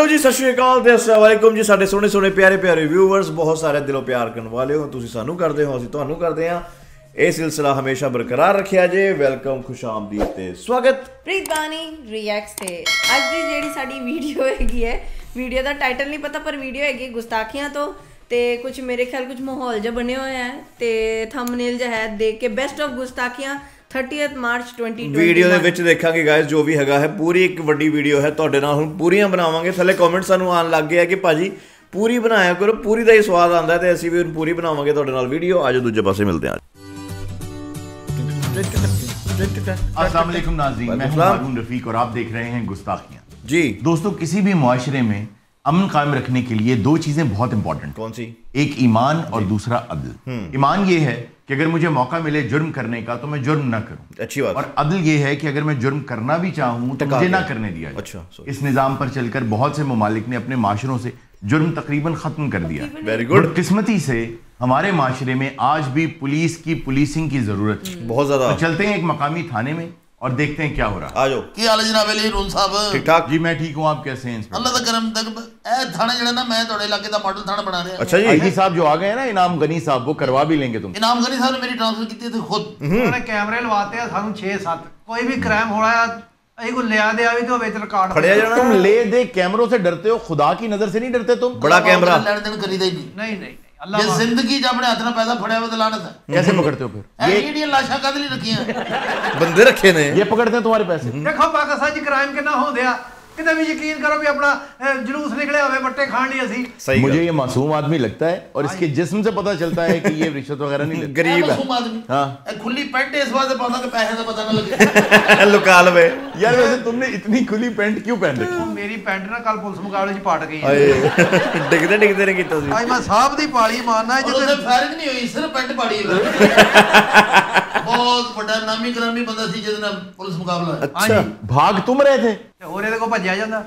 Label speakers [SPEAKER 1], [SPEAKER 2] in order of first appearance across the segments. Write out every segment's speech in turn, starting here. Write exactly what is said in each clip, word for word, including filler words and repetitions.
[SPEAKER 1] Hello जी, सत श्री अकाल ते अस्सलाम वालेकुम जी साडे सोहने सोहने प्यारे प्यारे व्यूअर्स, बहुत सारे दिलों प्यार करने वाले हो तुसीं सानू करदे हो, असीं तुहानू करदे हां। ਇਹ सिलसिला हमेशा बरकरार रखिया जे। वेलकम, खुशामदीद ते स्वागत।
[SPEAKER 2] प्रीत बानी रिएक्ट्स ते अज दी जेहड़ी साडी वीडियो हैगी है, वीडियो दा टाइटल नहीं पता पर वीडियो हैगी गुस्ताखियां तो ते कुछ मेरे ख्याल कुछ माहौल जो बने हुए हैं ते थंबनेल जो है देख के बेस्ट ऑफ गुस्ताखियां thirtieth March twenty twenty
[SPEAKER 1] video ਦੇ ਵਿੱਚ ਦੇਖਾਂਗੇ ਗਾਇਸ ਜੋ ਵੀ ਹੈਗਾ ਹੈ ਪੂਰੀ ਇੱਕ ਵੱਡੀ ਵੀਡੀਓ ਹੈ ਤੁਹਾਡੇ ਨਾਲ ਹੁਣ ਪੂਰੀਆਂ ਬਣਾਵਾਂਗੇ। ਥੱਲੇ ਕਮੈਂਟ ਸਾਨੂੰ ਆਉਣ ਲੱਗ ਗਏ ਆ ਕਿ ਭਾਜੀ ਪੂਰੀ ਬਣਾਇਆ ਕਰੋ, ਪੂਰੀ ਦਾ ਹੀ ਸਵਾਦ ਆਉਂਦਾ ਤੇ ਅਸੀਂ ਵੀ ਹੁਣ ਪੂਰੀ ਬਣਾਵਾਂਗੇ ਤੁਹਾਡੇ ਨਾਲ ਵੀਡੀਓ। ਆਜੋ ਦੂਜੇ ਪਾਸੇ ਮਿਲਦੇ ਹਾਂ।
[SPEAKER 3] अस्सलाम वालेकुम नाज़रीन, मैं हूं हारून रफीक और आप देख रहे हैं गुस्ताखियां
[SPEAKER 1] जी।
[SPEAKER 3] दोस्तों, किसी भी मुआशरे में अमन कायम रखने के लिए दो चीजें बहुत इंपॉर्टेंट।
[SPEAKER 1] कौन सी?
[SPEAKER 3] एक ईमान और दूसरा अदल। ईमान ये है कि अगर मुझे मौका मिले जुर्म करने का तो मैं जुर्म ना करूं,
[SPEAKER 1] अच्छी बात।
[SPEAKER 3] और अदल ये है कि अगर मैं जुर्म करना भी चाहूं तो मुझे ना करने दिया जाए।
[SPEAKER 1] अच्छा।
[SPEAKER 3] इस निजाम पर चलकर बहुत से ममालिक ने अपने माशरों से जुर्म तकरीबन खत्म कर दिया।
[SPEAKER 1] Very good.
[SPEAKER 3] किस्मती से हमारे माशरे में आज भी पुलिस की पुलिसिंग की जरूरत है,
[SPEAKER 1] बहुत ज्यादा।
[SPEAKER 3] तो चलते हैं एक मकामी थाने में और देखते हैं क्या हो रहा है।
[SPEAKER 1] आ जाओ।
[SPEAKER 4] ਕੀ ਹਾਲ ਹੈ ਜਨਾਬ ਅਲੀ ਰੂਲ ਸਾਹਿਬ?
[SPEAKER 1] ठीक ठाक
[SPEAKER 3] जी मैं ठीक हूँ, आप कैसे हैं? इंस्पेक्टर
[SPEAKER 4] ਅੱਲਾ ਦਾ ਕਰਮ ਤੱਕ ਇਹ ਥਾਣਾ ਜਿਹੜਾ ਨਾ ਮੈਂ ਤੁਹਾਡੇ ਇਲਾਕੇ ਦਾ ਮਾਡਲ ਥਾਣਾ ਬਣਾ ਰਿਹਾ।
[SPEAKER 1] अच्छा जी।
[SPEAKER 3] आईजी साहब जो आ गए हैं ना, इनाम गनी साहब, वो करवा भी लेंगे तुम।
[SPEAKER 4] ਇਨਾਮ ਗਨੀ ਸਾਹਿਬ ਨੇ ਮੇਰੀ ਟ੍ਰਾਂਸਫਰ ਕੀਤੀ ਤੇ ਖੁਦ
[SPEAKER 5] ਉਹਨੇ ਕੈਮਰੇ ਲਵਾਤੇ ਆ ਸਾਨੂੰ ਛੇ ਸੱਤ। ਕੋਈ ਵੀ ਕ੍ਰਾਈਮ ਹੋਣਾ ਆ ਅਸੀਂ ਕੋ ਲਿਆ ਦੇ ਆ ਵੀ ਤੇ ਵਿੱਚ ਰਿਕਾर्ड
[SPEAKER 1] खड़िया जाना।
[SPEAKER 3] तुम ले दे कैमरों से डरते हो, खुदा की नजर से नहीं डरते तुम?
[SPEAKER 1] बड़ा कैमरा
[SPEAKER 4] ਲੈਣ ਦੇਣ ਕਰੀਦਾ ਹੀ ਨਹੀਂ।
[SPEAKER 5] ਨਹੀਂ ਨਹੀਂ ਅੱਲਾ
[SPEAKER 4] ਜੇ ਜ਼ਿੰਦਗੀ 'ਚ ਆਪਣੇ ਹੱਥ ਨਾਲ ਪੈਸਾ ਫੜਿਆ ਹੋਵੇ ਤਾਂ ਲਾਨਤ ਹੈ।
[SPEAKER 3] कैसे पकड़ते हो फिर?
[SPEAKER 4] ਇਹ ਜਿਹੜੀਆਂ ਲਾਸ਼ਾਂ ਕਦ ਲਈ ਰੱਖੀਆਂ
[SPEAKER 1] बंदे रखे ने।
[SPEAKER 3] ये पकड़ते हैं तुम्हारे पैसे?
[SPEAKER 5] ਦੇਖੋ ਪਾਕਿਸਤਾਨ 'ਚ ਕ੍ਰਾਈਮ ਕਿੰਨਾ ਹੁੰਦੇ ਆ, ਕਿਤੇ ਵੀ ਯਕੀਨ ਕਰੋ ਵੀ ਆਪਣਾ ਅਹ, ਜਲੂਸ ਨਿਕਲਿਆ ਹੋਵੇ ਬੱਟੇ ਖਾਣ ਲਈ ਅਸੀਂ।
[SPEAKER 1] सही
[SPEAKER 3] मुझे ये मासूम आदमी लगता है और इसके जिस्म से पता चलता है कि ये रिश्वत वगैरह नहीं लेता।
[SPEAKER 1] गरीब है।
[SPEAKER 4] ਮਾਸੂਮ ਆਦਮੀ
[SPEAKER 3] हाँ
[SPEAKER 4] ਇਹ ਖੁੱਲੀ ਪੈਂਟ ਇਸ ਵਾਸਤੇ ਪਾਉਂਦਾ ਕਿ ਪੈਸੇ ਦਾ ਪਤਾ ਨਾ ਲੱਗੇ।
[SPEAKER 1] लुका लवे
[SPEAKER 3] यार, वैसे तुमने इतनी खुली पैंट क्यों पहन रखी?
[SPEAKER 5] ਉਹ ਮੇਰੀ ਪੈਂਟ ਨਾ ਕੱਲ ਪੁਲਿਸ ਮੁਕਾਬਲੇ 'ਚ ਪਾਟ ਗਈ
[SPEAKER 1] हाय डिगदे डिगदे ने कीता सी।
[SPEAKER 5] ਅੱਜ ਮੈਂ ਸਾਹਿਬ ਦੀ ਪਾਲੀ ਮਾਰਨਾ
[SPEAKER 4] ਔਰ ਉਹਦੇ
[SPEAKER 5] ਜਿੱਤੇ
[SPEAKER 4] ਫਾਇਰਿੰਗ ਨਹੀਂ ਹੋਈ, ਸਿਰਫ ਪੈਂਟ ਪਾੜੀ ਹੈ। ਬਹੁਤ ਵੱਡਾ ਨਾਮੀ ਗ੍ਰਾਮੀ ਬੰਦਾ ਸੀ ਜਿਹਦੇ ਨਾਲ ਪੁਲਿਸ ਮੁਕਾਬਲਾ ਹੈ।
[SPEAKER 1] अच्छा
[SPEAKER 3] भाग तुम रहे थे?
[SPEAKER 5] ਤੇ ਹੋਰ ਇਹਦੇ ਕੋ ਭੱਜਿਆ ਜਾਂਦਾ।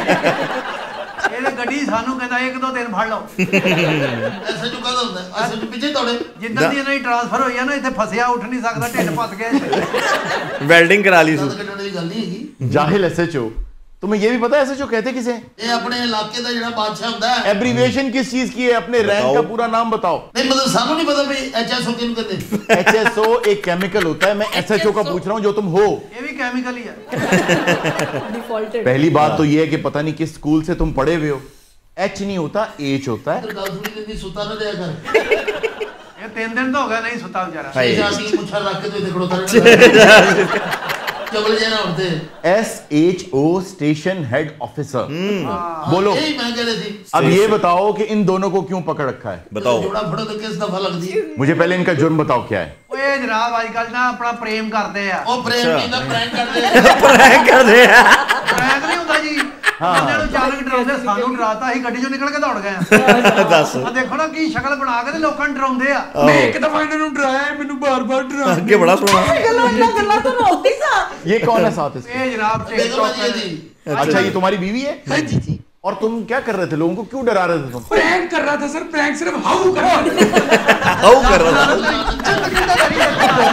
[SPEAKER 5] ਇਹਦੇ ਗੱਡੀ ਸਾਨੂੰ ਕਹਿੰਦਾ ਇੱਕ ਦੋ ਦਿਨ ਫੜ ਲਓ।
[SPEAKER 4] ਐਸੇ ਜੋ ਕਹਦਾ ਹੁੰਦਾ ਐਸੇ ਜੋ ਪਿੱਛੇ ਦੌੜੇ।
[SPEAKER 5] ਜਿੱਦਾਂ ਦੀ ਇਹਨਾਂ ਦੀ ਟ੍ਰਾਂਸਫਰ ਹੋਈ ਆ ਨਾ, ਇੱਥੇ ਫਸਿਆ ਉੱਠ ਨਹੀਂ ਸਕਦਾ, ਢਿੱਡ ਫਸ ਗਿਆ।
[SPEAKER 1] वेल्डिंग करा ली सी।
[SPEAKER 4] ਕੱਢਣ ਦੀ ਗੱਲ ਨਹੀਂ ਹੈਗੀ।
[SPEAKER 3] जाहिल एसएचओ, तुम्हें ये भी पता है एसएचओ कहते किसे?
[SPEAKER 4] ਇਹ ਆਪਣੇ ਇਲਾਕੇ ਦਾ ਜਿਹੜਾ ਬਾਦਸ਼ਾਹ ਹੁੰਦਾ ਹੈ।
[SPEAKER 3] एब्रीविएशन किस चीज की है? अपने रैंक का पूरा नाम बताओ।
[SPEAKER 4] नहीं मतलब सानू नहीं पता भाई एचएसओ किन कहते।
[SPEAKER 3] एचएसओ एक केमिकल होता है, मैं एसएचओ का पूछ रहा हूँ जो तुम हो।
[SPEAKER 5] ਇਹ ਵੀ ਕੈਮੀਕਲ ਹੀ ਆ।
[SPEAKER 2] डिफॉल्टेड।
[SPEAKER 3] पहली बात तो ये है कि पता नहीं किस स्कूल से तुम पढ़े हुए हो। एच नहीं होता, एच होता है।
[SPEAKER 4] ਗੱਲ ਸੁਣੀ ਦੀ ਸੁਤਾ ਨਾ ਦਿਆ ਕਰ।
[SPEAKER 5] ਇਹ ਤਿੰਨ ਦਿਨ ਤਾਂ ਹੋ ਗਿਆ ਨਹੀਂ ਸੁੱਤਾ ਵਿਚਾਰਾ।
[SPEAKER 4] ਇਹ ਜਾਤੀ ਮੁੱਛਾਂ ਰੱਖ ਕੇ ਤੂੰ ਇੱਥੇ ਖੜੋਤਾ ਰਹਿਣਾ। ਚਵਲ ਜੇ ਨਾ ਉੜਦੇ।
[SPEAKER 3] S H O station head officer. बोलो,
[SPEAKER 4] यही मैं कह रही थी।
[SPEAKER 3] अब ये बताओ कि इन दोनों को क्यों पकड़ रखा है?
[SPEAKER 1] बताओ।
[SPEAKER 4] जोड़ा फड़ो तो किस दफा लगती है।
[SPEAKER 3] मुझे पहले इनका जुर्म बताओ क्या है?
[SPEAKER 5] ਓਏ ਜਨਾਬ ਅੱਜ ਕੱਲ ਨਾ ਆਪਣਾ ਪ੍ਰੇਮ ਕਰਦੇ ਆ।
[SPEAKER 4] ਉਹ ਪ੍ਰੇਮ ਨਹੀਂ ਦਾ ਪ੍ਰੈਂਕ ਕਰਦੇ ਆ।
[SPEAKER 1] प्रैंक कर दे।
[SPEAKER 5] ਪ੍ਰੈਂਕ ਨਹੀਂ ਹੁੰਦਾ ਜੀ। ਬੰਦੇ ਨੂੰ ਚਾਲਕ ਡਰਾਉਂਦੇ, ਸਾਨੂੰ ਡਰਾਤਾ, ਅਸੀਂ ਗੱਡੀ ਚੋਂ ਨਿਕਲ ਕੇ ਦੌੜ ਗਏ ਆ।
[SPEAKER 1] दस
[SPEAKER 5] ਆ ਦੇਖੋ ਨਾ ਕੀ ਸ਼ਕਲ ਬਣਾ ਕੇ ਤੇ ਲੋਕਾਂ ਨੂੰ ਡਰਾਉਂਦੇ ਆ।
[SPEAKER 1] मैं
[SPEAKER 5] ਇੱਕ ਦਫਾ ਇਹਨਾਂ ਨੂੰ ਡਰਾਇਆ, ਮੈਨੂੰ ਬਾਰ-ਬਾਰ ਡਰਾ।
[SPEAKER 1] आगे बड़ा सोना।
[SPEAKER 2] ਗੱਲਾਂ ਗੱਲਾਂ ਤੋਂ ਰੋਕਦੀ ਸਾ।
[SPEAKER 3] ये कौन है साथ इसके?
[SPEAKER 5] ਇਹ ਜਨਾਬ
[SPEAKER 4] बेगम
[SPEAKER 5] टिकटॉक
[SPEAKER 4] जी थी।
[SPEAKER 3] अच्छा, ये तुम्हारी बीवी है?
[SPEAKER 4] हाँ जी जी।
[SPEAKER 3] और तुम क्या कर रहे थे? लोगों को क्यों डरा रहे थे तुम?
[SPEAKER 6] प्रैंक कर रहा था सर, प्रैंक सिर्फ हाउ कर रहा था।
[SPEAKER 1] हाउ कर रहा था।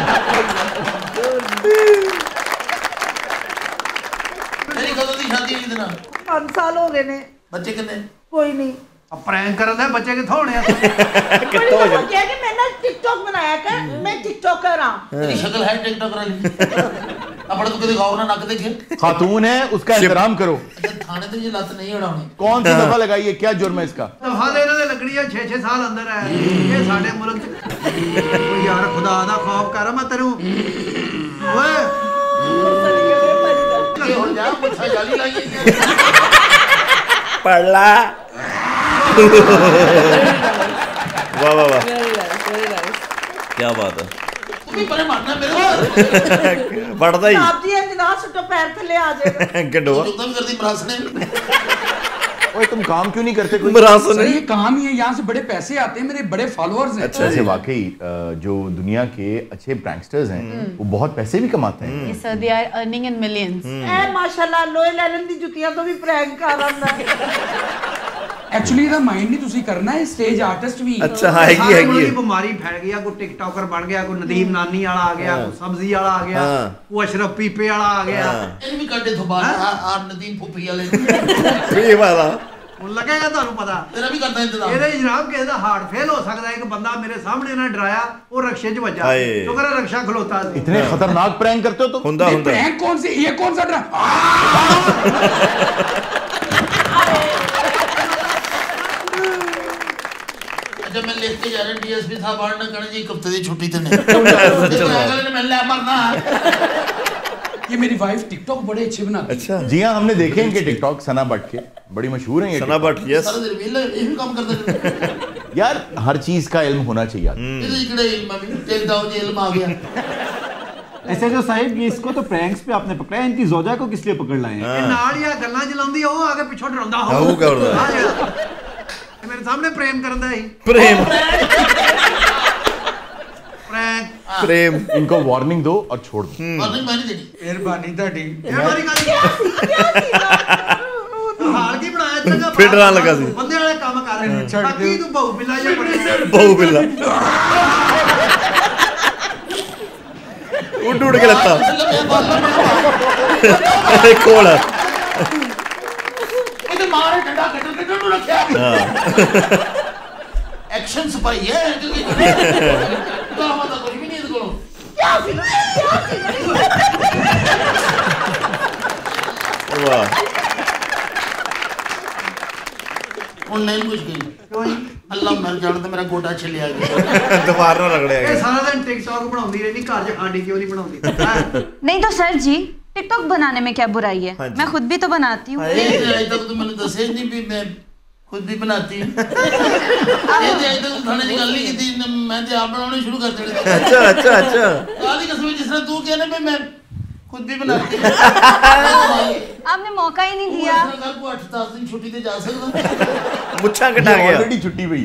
[SPEAKER 4] मेरी कदों की शादी हुई इतना।
[SPEAKER 2] पाँच साल हो गए ने।
[SPEAKER 4] बच्चे कितने?
[SPEAKER 2] कोई नहीं।
[SPEAKER 5] ਆ ਪ੍ਰੈਂਕ ਕਰਨ ਦੇ ਬੱਚੇ ਕਿੱਥੋਂ ਹੋਣੇ ਆ?
[SPEAKER 1] कितना हो जाए?
[SPEAKER 2] क्या कि मैंने टिकटॉक बनाया कर, मैं टिकटॉकर हां।
[SPEAKER 4] तेरी शक्ल है टिकटॉक वाली। अपने तो कभी गाँव ना नक देखे।
[SPEAKER 3] खातून है, उसका एहतराम करो।
[SPEAKER 4] अच्छा थाने तो ये लत नहीं उड़ानी।
[SPEAKER 3] कौन सी दफा लगाई है? क्या जुर्म है इसका?
[SPEAKER 5] ਦਫਾ ਦੇ ਇਹਨਾਂ ਦੇ ਲੱਗਣੀ ਆ ਛੇ ਛੇ ਸਾਲ ਅੰਦਰ ਹੈ। ਇਹ ਸਾਡੇ ਮੁਲਕ ਚ ਓ ਯਾਰ ਖੁਦਾ ਦਾ ਖੌਫ ਕਰ, ਮੈਂ ਤੈਨੂੰ ਓਏ
[SPEAKER 4] ये हो जा मुझे जाली लाइए।
[SPEAKER 1] पढ़ला। वाह वाह वाह, क्या बात है।
[SPEAKER 4] तू भी परे मारना मेरे।
[SPEAKER 1] पढ़ता ही
[SPEAKER 2] आप जी अंजना सुटो पैर थले आ जाएगा।
[SPEAKER 1] गड्ढवा
[SPEAKER 4] तू भी करती मरासने।
[SPEAKER 3] ओए, तुम काम क्यों नहीं करते? कोई
[SPEAKER 1] मरासन
[SPEAKER 6] सर ये काम ही है, यहाँ से बड़े पैसे आते हैं, मेरे बड़े फॉलोअर्स हैं।
[SPEAKER 3] अच्छा, ऐसे वाकई अ, जो दुनिया के अच्छे प्रैंकस्टर्स हैं वो बहुत पैसे भी कमाते हैं।
[SPEAKER 7] Yes, sir, they are earning in millions.
[SPEAKER 2] ए माशाल्लाह लोए लैलन दी जुतियां तो भी प्रैंक कर रहा है।
[SPEAKER 6] ਐਕਚੁਅਲੀ ਇਹਦਾ ਮਾਈਂਡ ਨਹੀਂ ਤੁਸੀਂ ਕਰਨਾ ਹੈ ਸਟੇਜ ਆਰਟਿਸਟ ਵੀ
[SPEAKER 1] ਅੱਛਾ ਹੈਗੀ
[SPEAKER 5] ਸਾਰੇ
[SPEAKER 1] ਹੈਗੀ
[SPEAKER 5] ਮੁਲਕ
[SPEAKER 1] ਹੈ।
[SPEAKER 5] ਦੀ ਬਿਮਾਰੀ ਫੈਲ ਗਈ ਆ, ਕੋਈ ਟਿਕਟੌਕਰ ਬਣ ਗਿਆ, ਕੋਈ ਨਦੀਮ ਨਾਨੀ ਵਾਲਾ ਆ ਗਿਆ, ਕੋਈ ਸਬਜ਼ੀ ਵਾਲਾ ਆ ਗਿਆ,
[SPEAKER 1] ਹਾਂ।
[SPEAKER 5] ਕੋਈ ਅਸ਼ਰਫ ਪੀਪੇ ਵਾਲਾ ਆ ਗਿਆ।
[SPEAKER 4] ਇਹਨੂੰ ਵੀ ਕੱਢੇ ਤੋਂ ਬਾਹਰ ਆ ਆ ਨਦੀਮ ਫੁੱਫੀ ਵਾਲੇ
[SPEAKER 1] ਇਹ ਵਾਲਾ
[SPEAKER 5] ਹੁਣ ਲੱਗੇਗਾ ਤੁਹਾਨੂੰ ਪਤਾ
[SPEAKER 4] ਤੇਰਾ ਵੀ ਕਰਦਾ ਇੰਤਜ਼ਾਮ।
[SPEAKER 5] ਇਹਦੇ ਜਨਾਬ ਕਿਸੇ ਦਾ ਹਾਰਟ ਫੇਲ ਹੋ ਸਕਦਾ। ਇੱਕ ਬੰਦਾ ਮੇਰੇ ਸਾਹਮਣੇ ਨਾ ਡਰਾਇਆ, ਉਹ ਰਕਸ਼ੇ 'ਚ ਵੱਜਾ,
[SPEAKER 1] ਹਾਏ।
[SPEAKER 5] ਸ਼ੁਕਰ ਹੈ ਰਕਸ਼ਾ ਖਲੋਤਾ ਸੀ।
[SPEAKER 3] इतने खतरनाक प्रैंक करते हो तुम?
[SPEAKER 1] ਹੁੰਦਾ ਹੁੰਦਾ
[SPEAKER 6] प्रैंक कौन सी ये कौन सा ड्रा
[SPEAKER 4] अच्छा मैं लिख के जा रहा डीएसपी साहब आना कहना जी एक हफ्ते की छुट्टी ते नहीं अगले ने मैं ले मरना।
[SPEAKER 6] ये मेरी वाइफ टिकटॉक बड़े अच्छे बनाती है।
[SPEAKER 1] अच्छा
[SPEAKER 3] जी हाँ, हमने देखे इनके टिकटॉक सना भट्ट के, बड़ी मशहूर हैं ये
[SPEAKER 1] सना भट्ट यस
[SPEAKER 4] सारा दिन वेला यही काम करते रहते।
[SPEAKER 3] यार हर चीज का इल्म होना चाहिए।
[SPEAKER 4] ये इकड़े इल्म में टेक डाउन जे इल्म आ गया।
[SPEAKER 7] ऐसे जो साहिब ये इसको तो प्रैंक्स पे आपने पकड़ा है, इनकी जोजा को किस लिए पकड़ लाए हैं?
[SPEAKER 5] ਇਹ ਨਾਲ ਹੀ ਆ ਗੱਲਾਂ ਚਲਾਉਂਦੀ ਆ, ਉਹ ਆ ਕੇ ਪਿੱਛੋਂ ਡਰਾਉਂਦਾ ਹੋ।
[SPEAKER 1] ਆਹੋ ਕਰਦਾ।
[SPEAKER 5] ਆ ਜਾ। ਇਹ ਮੇਰੇ ਸਾਹਮਣੇ ਪ੍ਰੇਮ ਕਰਨ ਦਾ ਸੀ।
[SPEAKER 1] प्रेम
[SPEAKER 5] ਪ੍ਰੈਂਕ
[SPEAKER 1] प्रेम
[SPEAKER 3] इनको वार्निंग दो और छोड़ दो।
[SPEAKER 4] और नहीं मैंने देनी
[SPEAKER 6] ਮਿਹਰਬਾਨੀ ਤੁਹਾਡੀ।
[SPEAKER 5] ਇਹ ਮਾਰੀ ਗੱਲ ਹਾਲ ਕੀ ਬਣਾਇਆ ਚੰਗਾ
[SPEAKER 1] ਫਿੱਟਰਾਂ ਲੱਗਾ ਸੀ।
[SPEAKER 5] ਬੰਦੇ ਵਾਲੇ ਕੰਮ ਕਰ ਰਹੇ ਨੇ। ਬਾਕੀ ਤੂੰ ਬਹੁ ਬਿੱਲਾ ਜਿਹਾ ਬਣਿਆ।
[SPEAKER 1] बहु बिल्ला उड़ उड़ के लगता खोल
[SPEAKER 4] ਇਹਦੇ ਮਾਰੇ ਡੰਡਾ ਕੱਢ ਕੇ ਨੂੰ ਰੱਖਿਆ। ਐਕਸ਼ਨ ਸਪਾਈ ਹੈ ਕਿਉਂਕਿ ਤਾਂ ਤਾਂ ਕੁਝ ਵੀ ਨਹੀਂ ਇਹਦੇ ਕੋਲੋਂ।
[SPEAKER 1] वाह
[SPEAKER 4] ਹੁਣ ਨਹੀਂ ਕੁਝ ਗਈ
[SPEAKER 5] ਕਿਉਂ ਜੀ?
[SPEAKER 4] ਅੱਲਾ ਮਰ ਜਾਣ ਤੇ ਮੇਰਾ ਗੋਡਾ ਛਿਲਿਆ ਗਿਆ।
[SPEAKER 1] दोबारा रगड़िया
[SPEAKER 5] ਇਹ
[SPEAKER 1] गया
[SPEAKER 5] ਸਾਰਾ ਦਿਨ ਟਿਕਟੌਕ ਬਣਾਉਂਦੀ ਰਹਿੰਦੀ, ਘਰ 'ਚ ਆਂਡੀ ਕਿਉਂ ਨਹੀਂ ਬਣਾਉਂਦੀ? ਹੈਂ?
[SPEAKER 8] नहीं तो सर जी टिकटॉक बनाने में क्या बुराई है?
[SPEAKER 1] हाँ जी।
[SPEAKER 8] मैं खुद भी तो बनाती हूँ।
[SPEAKER 4] ਇਹ ਅਜੇ ਤੱਕ ਤੂੰ ਮੈਨੂੰ ਦੱਸਿਆ ਹੀ ਨਹੀਂ ਵੀ ਮੈਂ ਖੁਦ ਵੀ ਬਣਾਤੀ। ਇਹ ਤੇ ਅਜੇ ਤੱਕ ਥਾਣੇ ਦੀ ਗੱਲ ਨਹੀਂ ਕੀਤੀ, ਮੈਂ ਤੇ ਆਪ ਬਣਾਉਣੇ ਸ਼ੁਰੂ ਕਰ ਦੇਣੇ।
[SPEAKER 1] अच्छा अच्छा अच्छा
[SPEAKER 4] ਕਾਹਦੀ ਕਸਮ ਜਿਸ ਤਰ੍ਹਾਂ ਤੂੰ ਕਹਿੰਦਾ ਵੀ ਮੈਂ ਖੁਦ ਵੀ ਬਣਾਤੀ।
[SPEAKER 8] आपने मौका ही नहीं दिया।
[SPEAKER 4] ਇਸ ਤਰ੍ਹਾਂ ਕੋ ਅੱਠ ਦਸ ਦਿਨ ਛੁੱਟੀ ਤੇ ਜਾ ਸਕਦਾ।
[SPEAKER 1] मुच्छा कटा गया
[SPEAKER 3] ऑलरेडी छुट्टी हुई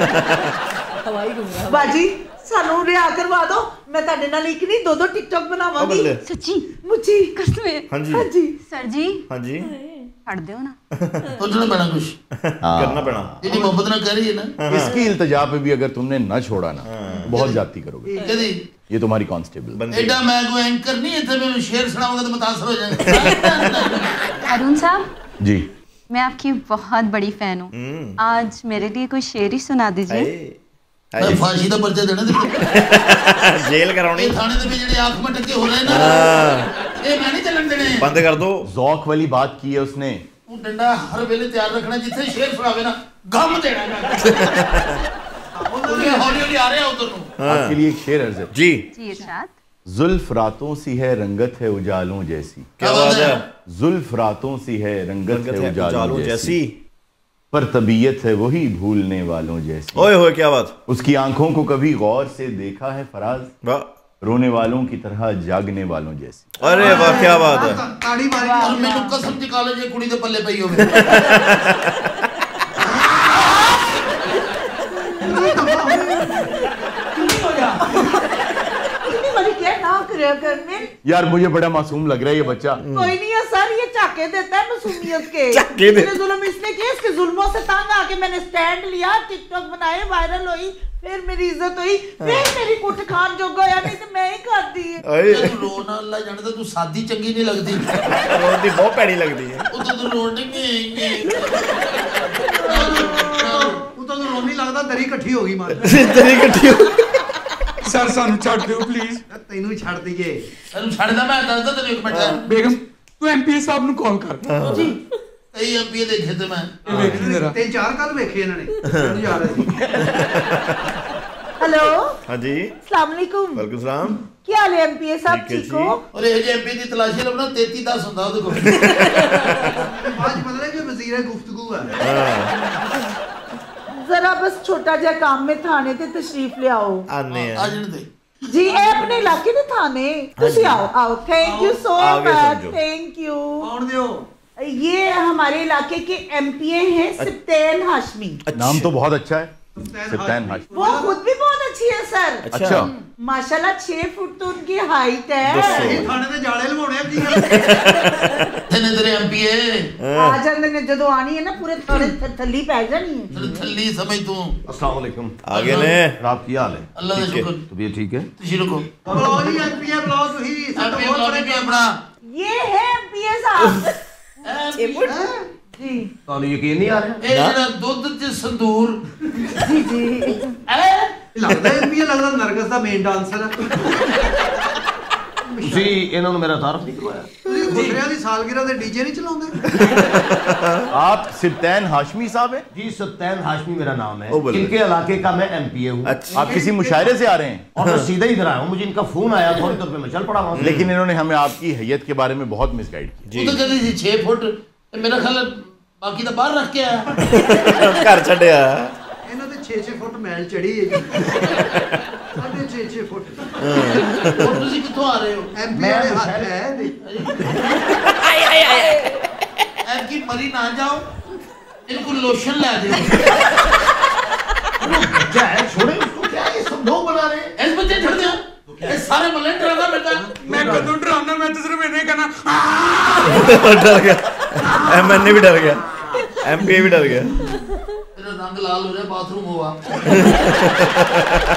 [SPEAKER 3] है।
[SPEAKER 9] ਬਾਜੀ ਸਾਨੂੰ ਰਿਆ ਕਰਵਾ ਦਿਓ, ਮੈਂ ਤੁਹਾਡੇ ਨਾਲ ਇੱਕ ਨਹੀਂ ਦੋ ਦੋ ਟਿਕਟੌਕ
[SPEAKER 1] ओ
[SPEAKER 9] ਬਣਾਵਾਂਗੀ।
[SPEAKER 1] बल्ले
[SPEAKER 8] सच्ची
[SPEAKER 9] ਮੁੱਚੀ
[SPEAKER 8] कसम है।
[SPEAKER 1] हाँ जी
[SPEAKER 9] ਹਾਂਜੀ
[SPEAKER 8] सर जी
[SPEAKER 1] हाँ जी
[SPEAKER 8] छड़ दो ना।
[SPEAKER 4] ਸੋਚਣਾ ਪੈਣਾ ਕੁਛ
[SPEAKER 1] करना पैना
[SPEAKER 4] ਜਿਹੜੀ ਮੁਹੱਬਤ ਨਾਲ ਕਰ ਰਹੀ ਹੈ ਨਾ।
[SPEAKER 3] इसकी इल्तजा पे भी अगर तुमने न छोड़ा ना, बहुत जाती करोगे।
[SPEAKER 4] ਕਦੀ
[SPEAKER 3] ये तुम्हारी कांस्टेबल।
[SPEAKER 1] बंदी
[SPEAKER 4] ਐਡਾ ਮੈਂ ਕੋਈ ਐਂਕਰ ਨਹੀਂ ਇੱਥੇ ਮੈਂ ਸ਼ੇਰ ਸੁਣਾਉਂਗਾ ਤਾਂ ਮੁਤਾਸਰ ਹੋ ਜਾਵਾਂਗਾ।
[SPEAKER 8] अरुण साहब
[SPEAKER 3] जी
[SPEAKER 8] मैं आपकी बहुत बड़ी फैन हूँ। आज मेरे लिए कोई शेर ही सुना दीजिए।
[SPEAKER 1] हाय
[SPEAKER 4] ਮੈਂ ਫਾਂਸੀ ਦਾ ਪਰਚਾ ਦੇਣਾ ਤੇ
[SPEAKER 1] जेल करानी
[SPEAKER 4] ਇਹ ਥਾਣੇ ਦੇ ਵਿੱਚ ਜਿਹੜੇ ਅੱਖ ਮਟਕੇ ਹੋ ਰਹੇ ਨਾ ਇਹ ਮੈਂ ਨਹੀਂ ਚੱਲਣ ਦੇਣੇ।
[SPEAKER 1] बंद कर दो
[SPEAKER 3] जौक वाली बात की है उसने।
[SPEAKER 4] ਤੂੰ ਡੰਡਾ ਹਰ ਵੇਲੇ ਤਿਆਰ ਰੱਖਣਾ, ਜਿੱਥੇ ਸ਼ੇਰ ਸੁਣਾਵੇ ਨਾ ਗਮ ਦੇਣਾ ਮੈਂ। ਉਹ ਹੌਲੀ ਹੌਲੀ ਆ ਰਿਹਾ ਉਧਰ ਨੂੰ।
[SPEAKER 3] आपके लिए एक शेर अर्ज है।
[SPEAKER 1] जी
[SPEAKER 8] जी इरशाद।
[SPEAKER 3] जुल्फ रातों सी है रंगत है उजालों जैसी।
[SPEAKER 1] क्या बात है
[SPEAKER 3] जुल्फ रातों सी है रंगत
[SPEAKER 1] रंगत
[SPEAKER 3] है
[SPEAKER 1] है
[SPEAKER 3] उजालों
[SPEAKER 1] उजालों
[SPEAKER 3] जैसी,
[SPEAKER 1] जैसी
[SPEAKER 3] पर तबीयत है वही भूलने वालों जैसी।
[SPEAKER 1] ओए होए क्या बात
[SPEAKER 3] उसकी आंखों को कभी गौर से देखा है फराज,
[SPEAKER 1] वाह
[SPEAKER 3] रोने वालों की तरह जागने वालों जैसी।
[SPEAKER 1] अरे वाह क्या बात है
[SPEAKER 5] ਤਾੜੀ ਮਾਰੀ
[SPEAKER 4] ਔਰ ਮੈਨੂੰ ਕਸਮ ਦੀ ਕਾਲਜ ਇਹ ਕੁੜੀ ਦੇ ਪੱਲੇ ਪਈ ਹੋਵੇ।
[SPEAKER 9] ਕਿੰਨੀ ਵਾਰੀ ਕਿਹਾ ਨਾ ਕਰਿਆ ਕਰਨੇ।
[SPEAKER 3] यार मुझे बड़ा मासूम लग रहा है ये बच्चा।
[SPEAKER 9] कोई नहीं है सर, ये चाके देता है मासूमियत के।
[SPEAKER 1] चाके दे-
[SPEAKER 9] इतने जुल्म इसने किए, इसके जुल्मों से तंग आके मैंने स्टैंड लिया, टिकटॉक बनाए, वायरल हुई, फिर मेरी इज्जत हुई, फिर मेरी कुट खान जोगा होया, नहीं तो मैं ही करती।
[SPEAKER 1] ओए
[SPEAKER 4] ਤੂੰ ਰੋ ਨਾ ਅੱਲਾ ਜਾਣੇ ਤਾਂ ਤੂੰ ਸਾਦੀ ਚੰਗੀ ਨਹੀਂ ਲੱਗਦੀ।
[SPEAKER 1] रोटी बहुत पैड़ी लगती है
[SPEAKER 4] ਉਹ ਤਾਂ ਤੂੰ ਰੋਣ ਨਹੀਂ
[SPEAKER 5] ਉਹ ਤਾਂ ਰੋਣ ਨਹੀਂ ਲੱਗਦਾ, ਦਰੀ ਇਕੱਠੀ ਹੋ ਗਈ ਮਰ।
[SPEAKER 1] इतनी इकट्ठी हो
[SPEAKER 6] सर सानू छड़ दो प्लीज।
[SPEAKER 5] ਤੈਨੂੰ ਛੱਡ ਦਈਏ।
[SPEAKER 4] ਤੈਨੂੰ ਛੱਡਦਾ ਮੈਂ ਦੱਸਦਾ ਤੈਨੂੰ ਇੱਕ ਮਿੰਟ।
[SPEAKER 6] बेगम तू एमपीए साहब नु कॉल कर।
[SPEAKER 9] जी
[SPEAKER 4] ਕਈ ਐਮਪੀਏ ਦੇਖੇ ਤੇ ਮੈਂ।
[SPEAKER 6] ये देख ली जरा।
[SPEAKER 5] ਤਿੰਨ ਚਾਰ ਕੱਲ ਵੇਖੇ ਇਹਨਾਂ ਨੇ, ਮੈਨੂੰ ਯਾਦ ਹੈ।
[SPEAKER 9] हेलो
[SPEAKER 1] हाँ जी
[SPEAKER 9] अस्सलाम वालेकुम,
[SPEAKER 1] वालेकुम सलाम
[SPEAKER 9] क्या हाल है एमपीए साहब,
[SPEAKER 1] ठीक है
[SPEAKER 9] ठीक
[SPEAKER 1] जी।
[SPEAKER 9] हो?
[SPEAKER 4] ਔਰ ਇਹ ਜੇ ਐਮਪੀ ਦੀ ਤਲਾਸ਼ੀ ਲੱਭਣਾ ਤੇਤੀ ਦਸ ਹੁੰਦਾ ਉਹਦੇ ਕੋਲ।
[SPEAKER 5] ਬਾਅਦ ਚ ਪਤਾ ਲੱਗਿਆ ਵਜ਼ੀਰ ਗੁਫ਼ਤਗੂ ਹੈ।
[SPEAKER 9] जरा बस छोटा जा काम में थाने ते तशरीफ ले आओ।
[SPEAKER 1] आने
[SPEAKER 4] ਆ ਜਣ ਦੇ।
[SPEAKER 9] जी ए अपने इलाके दे थाने तुसी आओ आओ। थैंक यू सो
[SPEAKER 1] आगे
[SPEAKER 9] मच,
[SPEAKER 1] समझो।
[SPEAKER 9] Thank you.
[SPEAKER 5] ਆਉਣ ਦਿਓ।
[SPEAKER 9] ये हमारे इलाके के एमपीए हैं सिप्तेन हाशमी।
[SPEAKER 3] नाम तो बहुत अच्छा है। सुल्तान हाशमी।
[SPEAKER 9] वो खुद भी बहुत अच्छी है सर।
[SPEAKER 3] अच्छा
[SPEAKER 9] माशाल्लाह छह फुट तो उनकी हाइट है।
[SPEAKER 5] ਇਹ ਥਾਣੇ ਦੇ ਜਾਲੇ ਲਵਾਉਣੇ ਆ ਕੀ ਗੱਲ
[SPEAKER 4] तेने तेरे एमपीए
[SPEAKER 9] आ ਜਾਂਦੇ ਨੇ ਜਦੋਂ ਆਣੀ ਹੈ ਨਾ ਪੂਰੇ ਥਾਣੇ ਥੱਲੀ ਪੈ ਜਾਣੀ ਹੈ।
[SPEAKER 4] तेरे थल्ली समझ तू
[SPEAKER 3] अस्सलाम वालेकुम।
[SPEAKER 1] आगे ने
[SPEAKER 3] आप क्या हाल है?
[SPEAKER 4] अल्लाह का शुक्र।
[SPEAKER 3] तबीयत ठीक है?
[SPEAKER 4] तुझी रुको
[SPEAKER 5] ਬੁਲਾਓ ਜੀ ਐਮਪੀਏ ਬੁਲਾਓ ਤੁਸੀਂ
[SPEAKER 4] एमपीए बुलाने पे अपना
[SPEAKER 9] ये है एमपीए साहब।
[SPEAKER 2] छह फुट
[SPEAKER 9] जी
[SPEAKER 3] ਤੁਹਾਨੂੰ ਯਕੀਨ ਨਹੀਂ ਆ ਰਿਹਾ?
[SPEAKER 4] ਇਹ ਜਿਹੜਾ ਦੁੱਧ ਚ ਸੰਦੂਰ
[SPEAKER 9] जी जी
[SPEAKER 4] ਐ
[SPEAKER 5] ਲੱਗਦਾ ਐਮਪੀਏ ਲੱਗਦਾ ਨਰਗਸ ਦਾ ਮੇਨ ਡਾਂਸਰ ਹੈ।
[SPEAKER 3] ਤੁਸੀਂ ਇਹਨਾਂ ਨੂੰ ਮੇਰਾ ਤਾਰਫ ਨਹੀਂ ਕਰਵਾਇਆ?
[SPEAKER 5] ਤੁਸੀਂ ਗੁਜਰਿਆਂ ਦੀ ਸਾਲਗਿਰਹ ਦੇ ਡੀਜੇ ਨਹੀਂ ਚਲਾਉਂਦੇ?
[SPEAKER 3] आप सुल्तान हाशमी साहब हैं? जी सुल्तान हाशमी मेरा नाम है। इनके इलाके का मैं एमपीए हूँ। आप किसी मुशायरे से आ रहे हैं? और मैं सीधा इधर आया हूँ, मुझे इनका फोन आया, थोड़ी देर पे मैं चल पड़ा वहाँ। लेकिन इन्होंने हमें आपकी हैयत के बारे में बहुत मिसगाइड किया।
[SPEAKER 4] ਉਹ ਤਾਂ ਕਹਿੰਦੀ ਸੀ छह ਫੁੱਟ ਤੇ ਮੇਰਾ ਖਿਆਲ ਬਾਕੀ ਤਾਂ ਬਾਹਰ ਰੱਖ ਕੇ ਆਇਆ
[SPEAKER 1] घर छड़िया
[SPEAKER 5] ਇਹਨਾਂ ਦੇ ਛੇ ਛੇ ਫੁੱਟ ਮੈਲ ਚੜੀ ਹੈ ਜੀ। ਸਾਢੇ ਛੇ ਛੇ ਫੁੱਟ
[SPEAKER 4] ਹੋਰ ਤੁਸੀਂ ਕਿੱਥੋਂ ਆ ਰਹੇ ਹੋ
[SPEAKER 5] ਐਮਪੀਏ ਦੇ ਹੱਥ ਹੈ ਇਹਦੇ।
[SPEAKER 4] ਐਮ ਕੀ ਮਰੀ ਨਾ ਜਾਓ इनको लोशन ला दे
[SPEAKER 3] क्या है? छोड़े उसको, क्या है? ये सब लोग बना रहे हैं।
[SPEAKER 4] इस बच्चे छोड़ दो ये सारे मल्ले डराना बेटा
[SPEAKER 6] मैं कदों डराना, मैं तो सिर्फ इन्हें कहना
[SPEAKER 1] डर गया एम एन ए भी डर गया एम पी भी डर गया
[SPEAKER 4] तेरा रंग लाल हो रहा बाथरूम हुआ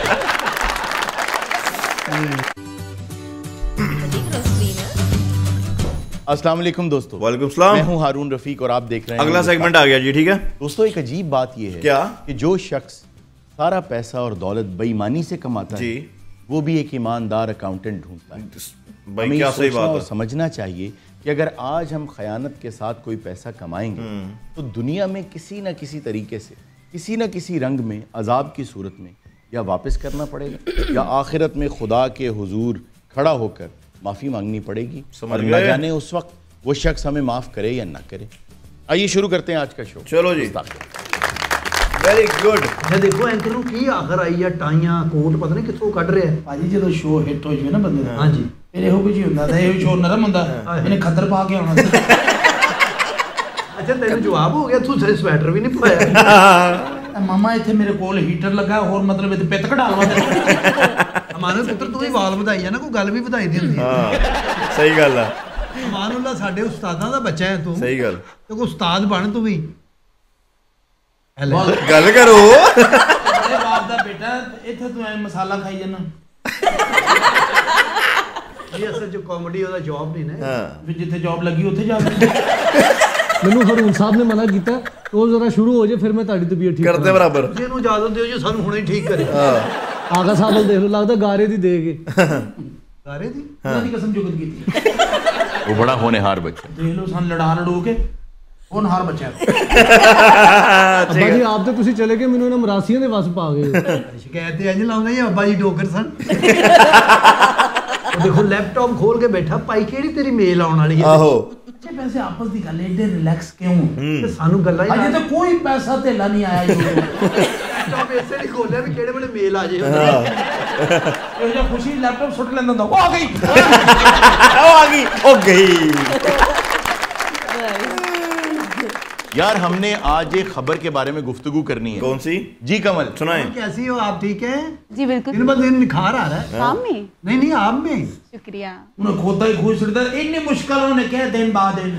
[SPEAKER 3] अस्सलाम वालेकुम दोस्तों।
[SPEAKER 1] वालेकुम सलाम।
[SPEAKER 3] मैं हूं हारून रफीक और आप देख रहे हैं
[SPEAKER 1] अगला सेगमेंट आ गया जी। ठीक है
[SPEAKER 3] दोस्तों, एक अजीब बात यह है
[SPEAKER 1] क्या
[SPEAKER 3] कि जो शख्स सारा पैसा और दौलत बेईमानी से कमाता
[SPEAKER 1] जी
[SPEAKER 3] है वो भी एक ईमानदार अकाउंटेंट ढूंढता है।
[SPEAKER 1] भाई
[SPEAKER 3] हमें
[SPEAKER 1] क्या
[SPEAKER 3] ये
[SPEAKER 1] सही
[SPEAKER 3] सोचना
[SPEAKER 1] बात
[SPEAKER 3] और
[SPEAKER 1] है।
[SPEAKER 3] समझना चाहिए कि अगर आज हम खयानत के साथ कोई पैसा कमाएंगे तो दुनिया में किसी न किसी तरीके से किसी न किसी रंग में अजाब की सूरत में या वापस करना पड़ेगा या आखिरत में खुदा के हुजूर खड़ा होकर माफ़ी मांगनी पड़ेगी। और न जाने उस वक्त वो शख्स हमें माफ़ करे या ना करे। आइए शुरू करते हैं आज का शो।
[SPEAKER 1] चलो जी वेरी गुड।
[SPEAKER 5] ਇਹ ਦੇਖੋ ਐਂਕਰ ਨੂੰ ਕੀ ਆਖਰ ਆਈ ਆ ਟਾਈਆਂ ਕੋਟ ਪਤਾ ਨਹੀਂ ਕਿੱਥੋਂ ਕੱਢ ਰਿਹਾ।
[SPEAKER 4] ਭਾਜੀ ਜਦੋਂ ਸ਼ੋਅ ਹਿੱਟ ਹੋ ਜਵੇ ਨਾ ਬੰਦੇ ਦਾ
[SPEAKER 5] ਹਾਂਜੀ
[SPEAKER 4] ਫਿਰ ਇਹੋ ਕੁਝ ਹੀ ਹੁੰਦਾ ਤਾਂ ਇਹ ਸ਼ੋਅ ਨਰਮ ਹੁੰਦਾ ਇਹਨੇ ਖੱਦਰ ਪਾ ਕੇ ਆਉਣਾ
[SPEAKER 5] ਅੱਛਾ ਤੈਨੂੰ ਜਵਾਬ ਹੋ ਗਿਆ ਤੂੰ ਸਿਰ ਸਵੈਟਰ ਵੀ ਨਹੀਂ ਪਾਇਆ।
[SPEAKER 4] ਮਾਮਾ ਇੱਥੇ ਮੇਰੇ ਕੋਲ ਹੀਟਰ ਲੱਗਾ ਹੋਰ ਮਤਲਬ ਇਹ ਪਿੱਤ ਕਢਾ ਲਵਾਂ
[SPEAKER 5] ਮਾਨੋ ਪੁੱਤਰ ਤੂੰ ਵੀ ਵਾਲ ਵਧਾਈ ਆ ਨਾ ਕੋਈ ਗੱਲ ਵੀ ਵਧਾਈ ਦੀ ਹੁੰਦੀ ਹੈ।
[SPEAKER 1] ਹਾਂ ਸਹੀ ਗੱਲ ਆ।
[SPEAKER 5] ਮਾਨੂੱਲਾ ਸਾਡੇ ਉਸਤਾਦਾਂ ਦਾ ਬੱਚਾ ਹੈ ਤੂੰ।
[SPEAKER 1] ਸਹੀ ਗੱਲ।
[SPEAKER 5] ਤੇ ਕੋਈ ਉਸਤਾਦ ਬਣ ਤੂੰ ਵੀ।
[SPEAKER 1] ਗੱਲ ਕਰੋ।
[SPEAKER 4] ਮੇਰੇ ਬਾਪ ਦਾ ਬੇਟਾ ਇੱਥੇ ਤੂੰ ਐ ਮਸਾਲਾ ਖਾਈ ਜਾਂਦਾ
[SPEAKER 5] ਇਹ ਅਸਲ ਚ ਕਾਮੇਡੀ ਉਹਦਾ ਜੌਬ ਨਹੀਂ ਨਾ।
[SPEAKER 1] ਹਾਂ
[SPEAKER 4] ਫਿਰ ਜਿੱਥੇ ਜੌਬ ਲੱਗੀ ਉੱਥੇ ਜਾ
[SPEAKER 10] ਮੈਨੂੰ ਹਰੂਨ ਸਾਹਿਬ ਨੇ ਮਨਾ ਕੀਤਾ ਉਹ ਜ਼ਰਾ ਸ਼ੁਰੂ ਹੋ ਜੇ ਫਿਰ ਮੈਂ ਤੁਹਾਡੀ ਤਬੀਅਤ ਠੀਕ
[SPEAKER 1] ਕਰਦੇ ਬਰਾबर।
[SPEAKER 5] ਤੁਸੀਂ ਇਹਨੂੰ ਇਜਾਜ਼ਤ ਦਿਓ ਜੀ ਸਾਨੂੰ ਹੁਣੇ ਠੀਕ ਕਰੇ।
[SPEAKER 10] ਆਗਾ ਸਾਹਿਬ ਨੂੰ ਦੇਖ ਲਓ ਲੱਗਦਾ ਗਾਰੇ ਦੀ ਦੇ ਕੇ
[SPEAKER 5] ਗਾਰੇ ਦੀ
[SPEAKER 4] ਉਹਨਾਂ ਦੀ ਕਸਮ ਜੁਗਤ ਕੀਤੀ
[SPEAKER 3] वो बड़ा होनहार बच्चा।
[SPEAKER 4] ਦੇਖ ਲਓ ਸਾਨੂੰ ਲੜਾ ਲੜੂ ਕੇ ਹੋਣਹਾਰ ਬੱਚਾ
[SPEAKER 10] ਅੱਬਾ ਜੀ ਆਪ ਤੇ ਤੁਸੀਂ ਚਲੇ ਗਏ ਮੈਨੂੰ ਇਹਨਾਂ ਮਰਾਸੀਆਂ ਦੇ ਵਸ ਪਾ ਗਏ।
[SPEAKER 5] ਸ਼ਿਕਾਇਤ ਤੇ ਇੰਜ ਲਾਉਂਦਾ ਜੀ ਅੱਬਾ ਜੀ ਡੋਗਰ ਸਨ। ਉਹ ਦੇਖੋ ਲੈਪਟਾਪ ਖੋਲ ਕੇ ਬੈਠਾ ਭਾਈ ਕਿਹੜੀ ਤੇਰੀ ਮੇਲ ਆਉਣ ਵਾਲੀ ਹੈ।
[SPEAKER 1] ਆਹੋ
[SPEAKER 4] ਅੱਛੇ ਪੈਸੇ ਆਪਸ ਦੀ ਗੱਲ ਏਡੇ ਰਿਲੈਕਸ ਕਿਉਂ
[SPEAKER 5] ਤੇ ਸਾਨੂੰ ਗੱਲਾਂ ਹੀ
[SPEAKER 4] ਅਜੇ ਤਾਂ ਕੋਈ ਪੈਸਾ ਧੇਲਾ ਨਹੀਂ ਆਇਆ ਜੀ
[SPEAKER 5] ਲੈਪਟਾਪ ਇਸੇ ਲਈ ਖੋਲਿਆ ਵੀ ਕਿਹੜੇ ਵੇਲੇ ਮੇਲ ਆ ਜੇ।
[SPEAKER 4] ਇਹ ਜਿਹਾ ਖੁਸ਼ੀ ਲੈਪਟਾਪ ਸੁੱਟ ਲੈਂਦਾ ਹੁੰਦਾ ਉਹ ਆ ਗਈ
[SPEAKER 1] ਉਹ ਆ ਗਈ ਉਹ ਗਈ।
[SPEAKER 3] यार हमने आज एक खबर के बारे में गुफ्तगू करनी है।
[SPEAKER 1] कौन सी?
[SPEAKER 3] जी कमल
[SPEAKER 1] सुनाएं।
[SPEAKER 5] कैसी हो आप? ठीक है
[SPEAKER 8] जी बिल्कुल।
[SPEAKER 5] दिन ब दिन निखार आ रहा है।
[SPEAKER 8] काम में?
[SPEAKER 5] नहीं नहीं आप में।
[SPEAKER 8] शुक्रिया।
[SPEAKER 4] ਉਹਨੇ ਖੋਤਾ ਹੀ ਖੂਜ ਛੱਡਦਾ ਇੰਨੀ ਮੁਸ਼ਕਲ ਉਹਨੇ ਕਿਹਾ ਦਿਨ ਬਾਅਦ ਦਿਨ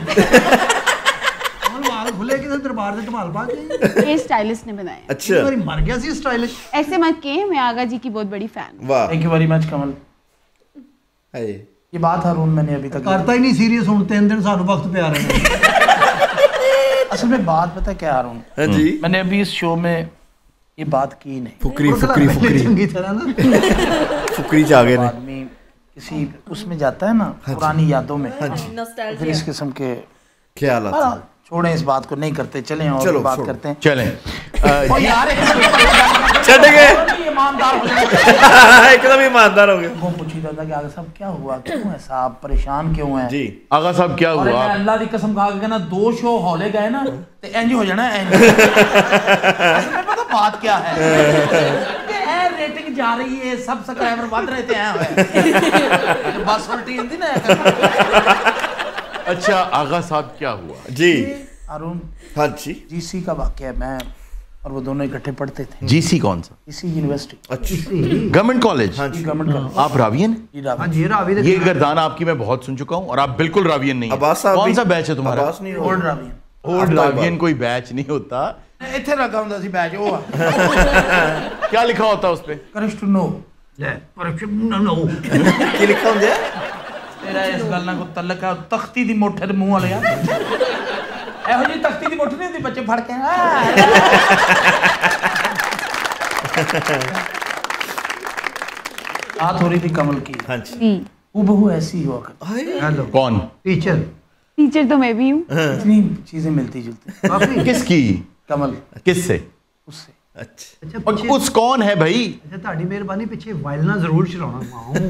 [SPEAKER 5] वाल खुले किधर दरबार से धमाल पा गए।
[SPEAKER 8] ये स्टाइलिस्ट ने बनाया।
[SPEAKER 1] अच्छा
[SPEAKER 5] मर गया सी स्टाइलिश।
[SPEAKER 8] ऐसे मत के मैं आगा जी की बहुत बड़ी फैन हूं।
[SPEAKER 1] वाह
[SPEAKER 4] thank you very much Kamal.
[SPEAKER 1] है
[SPEAKER 4] ये बात हारून मैंने अभी तक
[SPEAKER 5] करता ही नहीं सीरियस हूं तीन दिन सानू वक्त पे आ रहे हैं।
[SPEAKER 4] असल में बात पता क्या हारून
[SPEAKER 1] हां जी
[SPEAKER 4] मैंने अभी इस शो में ये बात की नहीं।
[SPEAKER 1] फुकरी फुकरी फुकरी
[SPEAKER 5] चंगी तरह ना
[SPEAKER 1] फुकरी च आ गए ने।
[SPEAKER 4] आदमी किसी उसमें जाता है ना पुरानी यादों में फिर इस किस्म के
[SPEAKER 1] ख्याल आता है।
[SPEAKER 4] छोड़ें इस बात को नहीं करते चलें और
[SPEAKER 1] चलो,
[SPEAKER 4] बात
[SPEAKER 1] छोड़ो।
[SPEAKER 4] करते हैं
[SPEAKER 3] चलें।
[SPEAKER 4] ओ यार
[SPEAKER 1] छट गए
[SPEAKER 4] ईमानदार हो जाए
[SPEAKER 1] एकदम ईमानदार हो गए।
[SPEAKER 4] वो पूछी जाता कि आगे सब क्या हुआ क्यों ऐसा आप परेशान क्यों हैं
[SPEAKER 1] जी
[SPEAKER 3] आगा साहब क्या
[SPEAKER 4] और
[SPEAKER 3] हुआ?
[SPEAKER 4] मैं अल्लाह की कसम खा के कहना दो शो हॉले गए ना तो इंज हो जाना इंज असल में पता बात क्या है कि ए रेटिंग जा रही है सब सब्सक्राइबर बढ़ रहे थे हैं बस उल्टी हिंदी ना।
[SPEAKER 3] अच्छा आगा साहब क्या हुआ?
[SPEAKER 1] जी
[SPEAKER 4] अरुण
[SPEAKER 1] हाँ जी
[SPEAKER 4] जीसी का वाकया मैं और वो दोनों इकट्ठे पढ़ते थे।
[SPEAKER 3] जीसी कौन सा?
[SPEAKER 4] इसी यूनिवर्सिटी।
[SPEAKER 1] अच्छा,
[SPEAKER 3] गवर्नमेंट कॉलेज।
[SPEAKER 1] हाँ जी,
[SPEAKER 4] गवर्नमेंट कॉलेज।
[SPEAKER 3] आप रावियन?
[SPEAKER 5] हाँ जी, रावी
[SPEAKER 3] ये गर्दान आपकी मैं बहुत सुन चुका हूँ और आप बिल्कुल रावियन नहीं
[SPEAKER 1] अब्बास
[SPEAKER 3] है।
[SPEAKER 1] साहब
[SPEAKER 3] कौन
[SPEAKER 1] भी-
[SPEAKER 3] सा बैच है तुम्हारा?
[SPEAKER 1] अब्बास नहीं हो-
[SPEAKER 4] ओल्ड रावियन।
[SPEAKER 3] ओल्ड रावियन कोई बैच नहीं होता।
[SPEAKER 4] इतने लगा ਹੁੰਦਾ ਸੀ बैच वो
[SPEAKER 3] क्या लिखा होता है उस पे?
[SPEAKER 4] करिश टू नो।
[SPEAKER 5] ਲੈ ਪਰ नो
[SPEAKER 1] ਕੀ ਲਿਖਿਆ ਹੁੰਦਾ ਹੈ?
[SPEAKER 4] तेरा इस गल नाल कोई तल्लक है तख्ती दी मोठे दे मुंह वाले यार ਇਹੋ ਜੀ ਤਖਤੀ ਦੀ ਮੋਠੀ ਨਹੀਂ ਹੁੰਦੀ ਬੱਚੇ ਫੜ ਕੇ बात हो रही थी कमल की।
[SPEAKER 1] हाँ जी,
[SPEAKER 4] वो बहू ऐसी हुआ करती।
[SPEAKER 5] हेलो
[SPEAKER 3] कौन?
[SPEAKER 5] टीचर।
[SPEAKER 8] टीचर तो मैं भी हूँ।
[SPEAKER 4] इतनी चीजें मिलती जुलती।
[SPEAKER 5] काफी।
[SPEAKER 3] किसकी?
[SPEAKER 4] कमल।
[SPEAKER 3] किससे?
[SPEAKER 4] उससे।
[SPEAKER 1] अच्छा
[SPEAKER 5] अच्छा
[SPEAKER 3] और
[SPEAKER 5] पिछे
[SPEAKER 3] उस कौन है भाई?
[SPEAKER 5] अच्छा ਤੁਹਾਡੀ ਮਿਹਰਬਾਨੀ ਪਿੱਛੇ ਵਾਇਲਨਾ ਜ਼ਰੂਰ ਚਲਾਉਣਾ ਮਾਉ